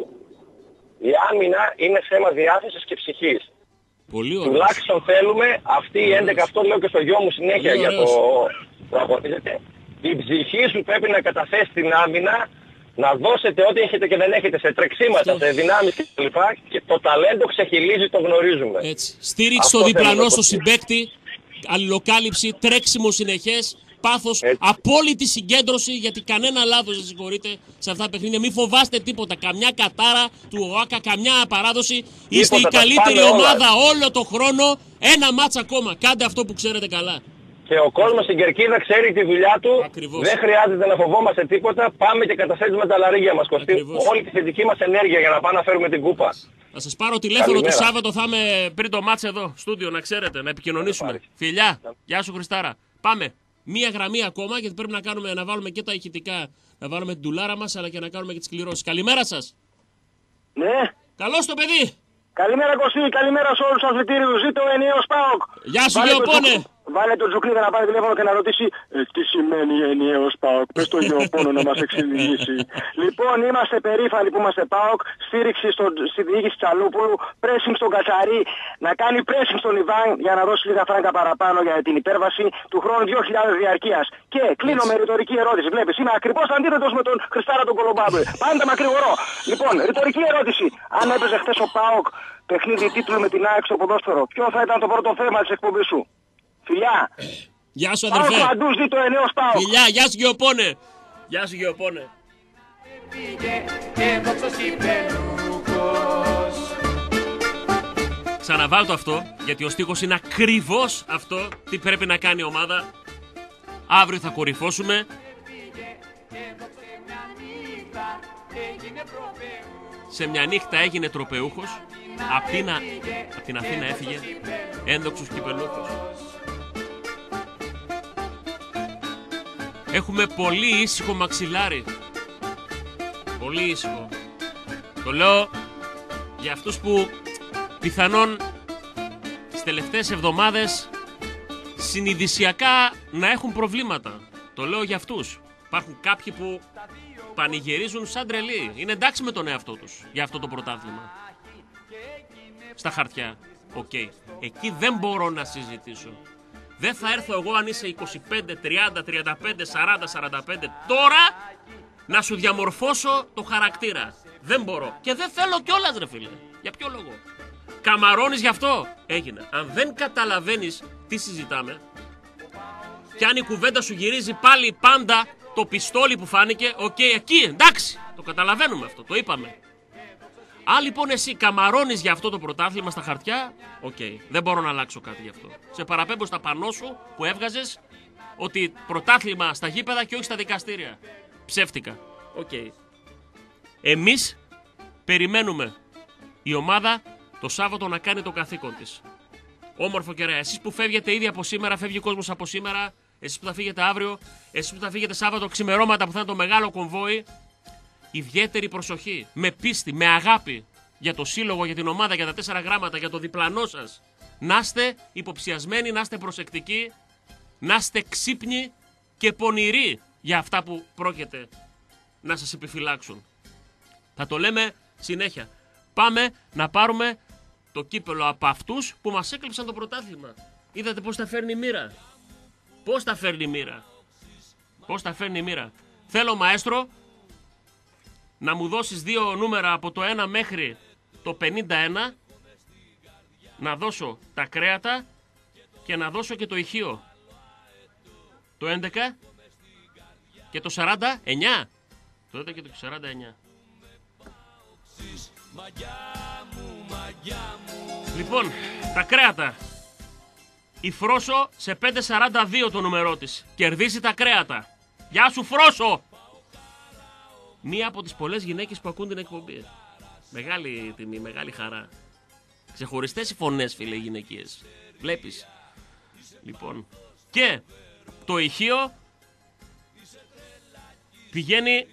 Η άμυνα είναι θέμα διάθεσης και ψυχής. Πολύ ωραίο. Τουλάχιστον θέλουμε αυτοί οι 11, αυτό λέω και στο γιο μου συνέχεια για το αγωνίζεται. Η ψυχή σου πρέπει να καταθέσει την άμυνα, να δώσετε ό,τι έχετε και δεν έχετε σε τρεξίματα, σε δυνάμεις κλπ. Και το ταλέντο ξεχυλίζει, το γνωρίζουμε. Έτσι. Στήριξη στο διπλανό, στο συμπαίκτη. Αλληλοκάλυψη, τρέξιμο συνεχές, πάθος, απόλυτη συγκέντρωση, γιατί κανένα λάθος δεν συγχωρείτε σε αυτά τα παιχνίδια. Μην φοβάστε τίποτα. Καμιά κατάρα του ΟΑΚΑ, καμιά παράδοση. Είστε η καλύτερη ομάδα όλο το χρόνο. Ένα μάτς ακόμα. Κάντε αυτό που ξέρετε καλά. Και ο κόσμος στην Κερκίδα ξέρει τη δουλειά του. Ακριβώς. Δεν χρειάζεται να φοβόμαστε τίποτα. Πάμε και καταθέτουμε τα λαρύγια μας, Κωστή. Όλη τη θετική μας ενέργεια για να πάμε να φέρουμε την κούπα. Θα σας πάρω τηλέφωνο το Σάββατο, θα είμαι πριν το μάτς εδώ, στούντιο, να ξέρετε, να επικοινωνήσουμε. Φιλιά, γεια σου Χριστάρα. Πάμε. Μία γραμμή ακόμα, γιατί πρέπει να βάλουμε και τα ηχητικά, να βάλουμε την τουλάρα μας, αλλά και να κάνουμε και τις κληρώσεις. Καλημέρα σας. Ναι. Καλώς το παιδί. Καλημέρα Κωστή, καλημέρα σε όλους τους αθλητήριους. Ζήτω ο ενιαίος ΠΑΟΚ. Γεια σου Γεωπόνε. Βάλε τον Τζουκλίδα να πάρει τηλέφωνο και να ρωτήσει τι σημαίνει ενιαίος ΠΑΟΚ. Πες το Γεωπόνο να μας εξηγήσει. Λοιπόν, είμαστε περήφανοι που είμαστε ΠΑΟΚ. Στήριξη στη διοίκηση Τσαλούπουλου. Πρέσινγκ στον Κατσαρί. Να κάνει πρέσινγκ στον Ιβάν για να δώσει λίγα φράγκα παραπάνω για την υπέρβαση του χρόνου 2000 διαρκείας. Και κλείνω με ρητορική ερώτηση. Βλέπεις, είμαι ακριβώς αντίθετος με τον Χριστάρα τον Κολομπάμπε. Πάντα μακρηγορώ. Λοιπόν, ρητορική ερώτηση. Αν έπαιζε χθες ο ΠΑΟΚ παιχνίδι τίτλου με την ΑΕΚ στο ποδόσφαιρο, ποιο θα ήταν το πρώτο θέμα της εκπομπής σου? Φιλιά. Γεια σου αδερφέ. Πάω παντού, ζήτω ενέος ΠΑΟΚ. Φιλιά, γεια σου Γεωπόνε. Γεια σου Γεωπόνε. Ξαναβάλω αυτό, γιατί ο στίχος είναι ακριβώς αυτό τι πρέπει να κάνει η ομάδα. Αύριο θα κορυφώσουμε. Σε μια νύχτα έγινε τροπεούχος. Απ' την Αθήνα έφυγε ένδοξος κυπελούχος. Έχουμε πολύ ήσυχο μαξιλάρι. Πολύ ήσυχο. Το λέω για αυτούς που πιθανόν τις τελευταίες εβδομάδες συνειδησιακά να έχουν προβλήματα. Το λέω για αυτούς. Υπάρχουν κάποιοι που πανηγυρίζουν σαν τρελοί. Είναι εντάξει με τον εαυτό τους για αυτό το πρωτάθλημα. Στα χαρτιά. Οκ. Εκεί δεν μπορώ να συζητήσω. Δεν θα έρθω εγώ αν είσαι 25, 30, 35, 40, 45 τώρα να σου διαμορφώσω το χαρακτήρα. Δεν μπορώ. Και δεν θέλω κιόλας, ρε φίλε. Για ποιο λόγο? Καμαρώνεις γι' αυτό? Έγινε. Αν δεν καταλαβαίνεις τι συζητάμε και αν η κουβέντα σου γυρίζει πάλι πάντα το πιστόλι που φάνηκε, οκ, εκεί, εντάξει, το καταλαβαίνουμε αυτό, το είπαμε. Αν λοιπόν εσύ καμαρώνεις για αυτό το πρωτάθλημα στα χαρτιά, οκ, δεν μπορώ να αλλάξω κάτι γι' αυτό. Σε παραπέμπω στα πανό σου που έβγαζες ότι πρωτάθλημα στα γήπεδα και όχι στα δικαστήρια. Ψεύτικα. Οκ. Εμείς περιμένουμε η ομάδα το Σάββατο να κάνει το καθήκον της. Όμορφο και ωραία. Εσείς που φεύγετε ήδη από σήμερα, φεύγει ο κόσμος από σήμερα. Εσείς που θα φύγετε αύριο, εσείς που θα φύγετε Σάββατο ξημερώματα που θα είναι το μεγάλο κομβόι. Ιδιαίτερη προσοχή, με πίστη, με αγάπη για το σύλλογο, για την ομάδα, για τα 4 γράμματα, για το διπλανό σας. Να είστε υποψιασμένοι, να είστε προσεκτικοί, να είστε ξύπνοι και πονηροί για αυτά που πρόκειται να σας επιφυλάξουν. Θα το λέμε συνέχεια. Πάμε να πάρουμε το κύπελο από αυτούς που μας έκλεψαν το πρωτάθλημα. Είδατε πώς τα φέρνει η μοίρα. Πώς τα φέρνει η μοίρα. Πώς τα φέρνει η μοίρα. Θέλω, μαέστρο, να μου δώσεις 2 νούμερα από το 1 μέχρι το 51, να δώσω τα κρέατα και να δώσω και το ηχείο. Το 11 και το 49. Το 11 και το 49. Λοιπόν, τα κρέατα. Η Φρόσο σε 5.42 το νούμερό της. Κερδίζει τα κρέατα. Γεια σου, Φρόσο! Μία από τις πολλές γυναίκες που ακούν την εκπομπή. Μεγάλη τιμή, μεγάλη χαρά. Ξεχωριστές οι φωνές, φίλε, οι γυναικείες. Βλέπεις. Λοιπόν, και το ηχείο πηγαίνει...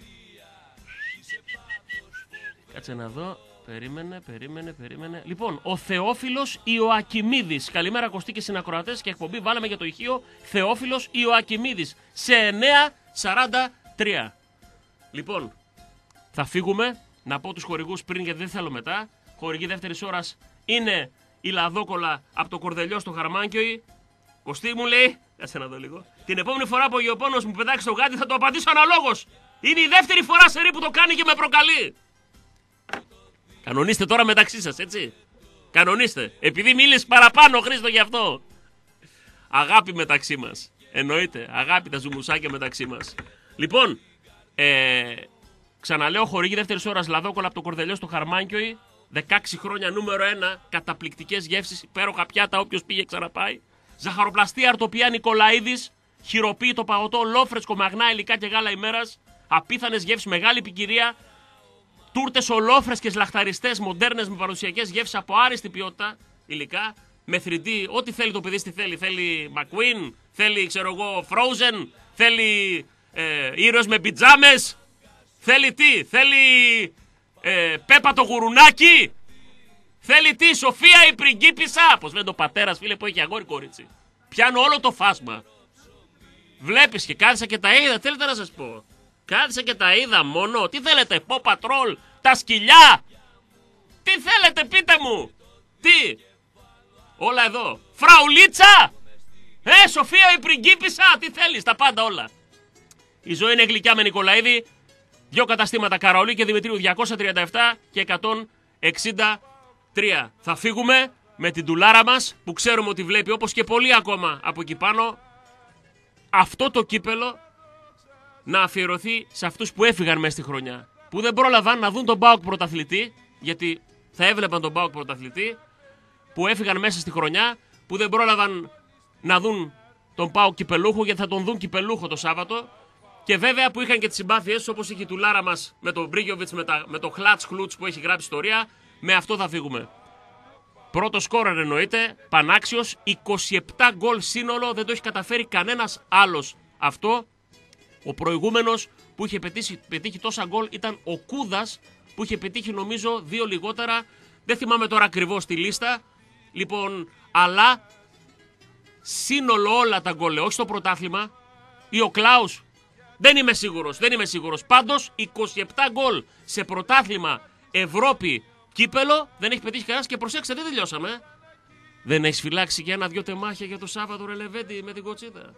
Κάτσε να δω. Περίμενε. Λοιπόν, ο Θεόφιλος Ιωακιμίδης. Καλημέρα, Κωστή και συνακροατές, και εκπομπή βάλαμε για το ηχείο Θεόφιλος Ιωακιμίδης σε 9.43. Λοιπόν, θα φύγουμε. Να πω τους χορηγούς πριν, γιατί δεν θέλω μετά. Χορηγή δεύτερης ώρας είναι η Λαδόκολα από το Κορδελιό στο Χαρμάνκιο. Κωστή μου λέει, κάτσε να δω λίγο. Την επόμενη φορά που ο γεωπόνος μου πετάξει το γάτι θα το απαντήσω αναλόγως. Είναι η δεύτερη φορά σε ρί που το κάνει και με προκαλεί. Κανονίστε τώρα μεταξύ σας, έτσι. Κανονίστε. Επειδή μίλησε παραπάνω, Χρήστο, γι' αυτό. Αγάπη μεταξύ μας. Εννοείται. Αγάπη, τα ζουμουσάκια μεταξύ μας. Λοιπόν, ξαναλέω, χορηγή δεύτερης ώρας Λαδόκολα από το Κορδελιό στο Χαρμάνκιο. 16 χρόνια νούμερο 1. Καταπληκτικές γεύσεις, υπέροχα πιάτα, όποιος πήγε ξαναπάει. Ζαχαροπλαστεία Αρτοπία Νικολαίδης. Χειροποίητο παγωτό, ολόφρεσκο, μαγνά, υλικά και γάλα ημέρας. Απίθανες γεύσεις, μεγάλη ποικιλία. Τούρτες ολόφρεσκες, λαχταριστές, μοντέρνες με παραδοσιακές γεύσεις από άριστη ποιότητα υλικά. Με 3D, ό,τι θέλει το παιδί, τι θέλει. Θέλει McQueen, θέλει, ξέρω εγώ, Frozen, θέλει ήρωες με πιτζάμες. Θέλει τι, θέλει Πέπα το γουρουνάκι. Θέλει τι, Σοφία η πριγκίπισσα. Πώς λένε το πατέρας, φίλε, που έχει αγόρι κορίτσι. Πιάνω όλο το φάσμα. Βλέπεις και κάθισα και τα είδα, θέλετε να σας πω. Κάθισα και τα είδα μόνο. Τι θέλετε, Paw Patrol, τα σκυλιά. Τι θέλετε, πείτε μου. Τι. Όλα εδώ. Φραουλίτσα. Σοφία η πριγκίπισσα. Τι θέλεις, τα πάντα όλα. Η ζωή είναι γλυκιά με Νικολαίδη. 2 καταστήματα, Καραολί και Δημητρίου 237 και 163. Θα φύγουμε με την τουλάρα μας που ξέρουμε ότι βλέπει, όπως και πολλοί ακόμα από εκεί πάνω, αυτό το κύπελο να αφιερωθεί σε αυτούς που έφυγαν μέσα στη χρονιά. Που δεν πρόλαβαν να δουν τον ΠΑΟΚ πρωταθλητή, γιατί θα έβλεπαν τον ΠΑΟΚ πρωταθλητή, που έφυγαν μέσα στη χρονιά, που δεν πρόλαβαν να δουν τον ΠΑΟΚ κυπελούχο, γιατί θα τον δουν κυπελούχο το Σάββατο. Και βέβαια που είχαν και τις συμπάθειές, όπως είχε η τουλάρα μας με τον Μπρίγκοβιτς, με το Χλάτς Χλούτς που έχει γράψει ιστορία. Με αυτό θα φύγουμε. Πρώτο σκόρερ εννοείται, πανάξιος, 27 γκολ σύνολο, δεν το έχει καταφέρει κανένας άλλος αυτό. Ο προηγούμενος που είχε πετύχει τόσα γκολ ήταν ο Κούδας, που είχε πετύχει νομίζω 2 λιγότερα. Δεν θυμάμαι τώρα ακριβώς τη λίστα. Λοιπόν, αλλά σύνολο όλα τα γκολ, όχι στο πρωτάθλημα. Ή ο Κλάους Δεν είμαι σίγουρος. Πάντως 27 γκολ σε πρωτάθλημα, Ευρώπη, κύπελο δεν έχει πετύχει κανένας και προσέξτε, δεν τελειώσαμε. Δεν έχεις φυλάξει και 1-2 τεμάχια για το Σάββατο, ρε Λεβέντη, με την Κοτσίτα.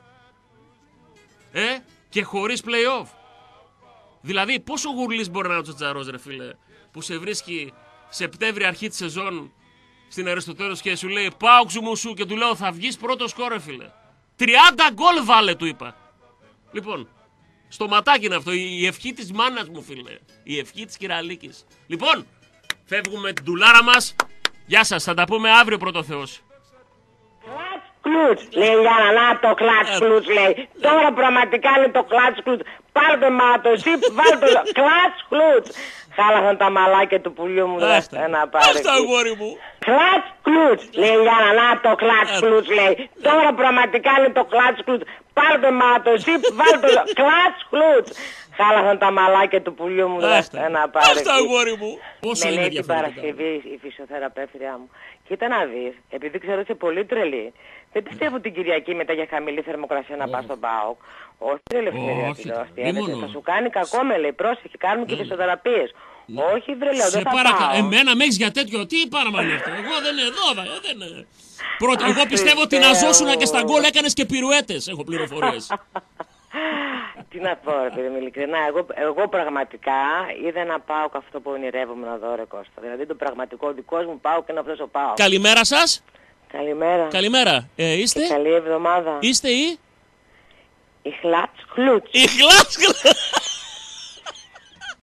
Και χωρίς play-off. Δηλαδή, πόσο γουρλής μπορεί να είναι ο Τσατσαρός, ρε φίλε, που σε βρίσκει Σεπτέμβρη, αρχή της σεζόν στην Αριστοτέλους και σου λέει «Πάω ξουμουσού» και του λέω «Θα βγεις πρώτο σκόρ, ρε φίλε». 30 γκολ βάλε, του είπα. Λοιπόν, στο ματάκι είναι αυτό, η ευχή της μάνας μου, φίλε. Η ευχή της Κυραλίκης. Λοιπόν, φεύγουμε με την τουλάρα μας. Γεια σας, θα τα πούμε αύριο, πρώτο Θεός. Κλουτς, λέει Γιάννα, να το κλατς κλουτς, λέει. Τώρα πραγματικά είναι το κλατς κλουτς. Πάρτε μάτω, εσύ βάλτε το κλατς κλουτς. Χάλασαν τα μαλάκια του πουλιού μου, ένα πάρε. Αυτά, αγόρι μου. Κλατς κλουτς, λέει Γιάννα, να το κλατς κλουτς, λέει. Τώρα πραγματικά είναι το κλατς κλουτς. Πάρτε μάτω, εσύ βάλτε το κλατς κλουτς. Χάλασαν τα μαλάκια του πουλιού μου, ένα πάρε. Αυτά, αγόρι μου. Πόσο είναι διαφορετικά. Με λέει την Παρασκευή η φυσιοθεραπεύτριά μου. Κοίτα να δεις, επειδή ξέρω ότι είσαι πολύ τρελή, δεν πιστεύω την Κυριακή μετά για χαμηλή θερμοκρασία να πας στον ΠΑΟΚ. Όχι, ρε Ελευθερία, θα σου κάνει κακό, με λέει, πρόσεχε, κάνουμε και φυσιοθεραπείες. Όχι, βρε, λέω, δεν θα πάω. Εμένα με έχεις για τέτοιο, τι παραμάνει αυτό. Εγώ δεν είναι εδώ, δεν είναι. Πρώτα, εγώ πιστεύω ότι να ζώσουνα και στα γκολ έκανες και πυρουέτες, έχω πληροφορίες. Τι να πω, ρε παιδί μου, ειλικρινά, εγώ πραγματικά είδα ένα ΠΑΟΚ αυτό που ονειρεύομαι να δω, ρε Κώστα. Δηλαδή το πραγματικό δικός μου ΠΑΟΚ είναι αυτός ο ΠΑΟΚ. Καλημέρα σας. Καλημέρα. Καλημέρα. Είστε. Και καλή εβδομάδα. Είστε η Χλάτς Κλουτς. Η Χλάτς Κλουτς.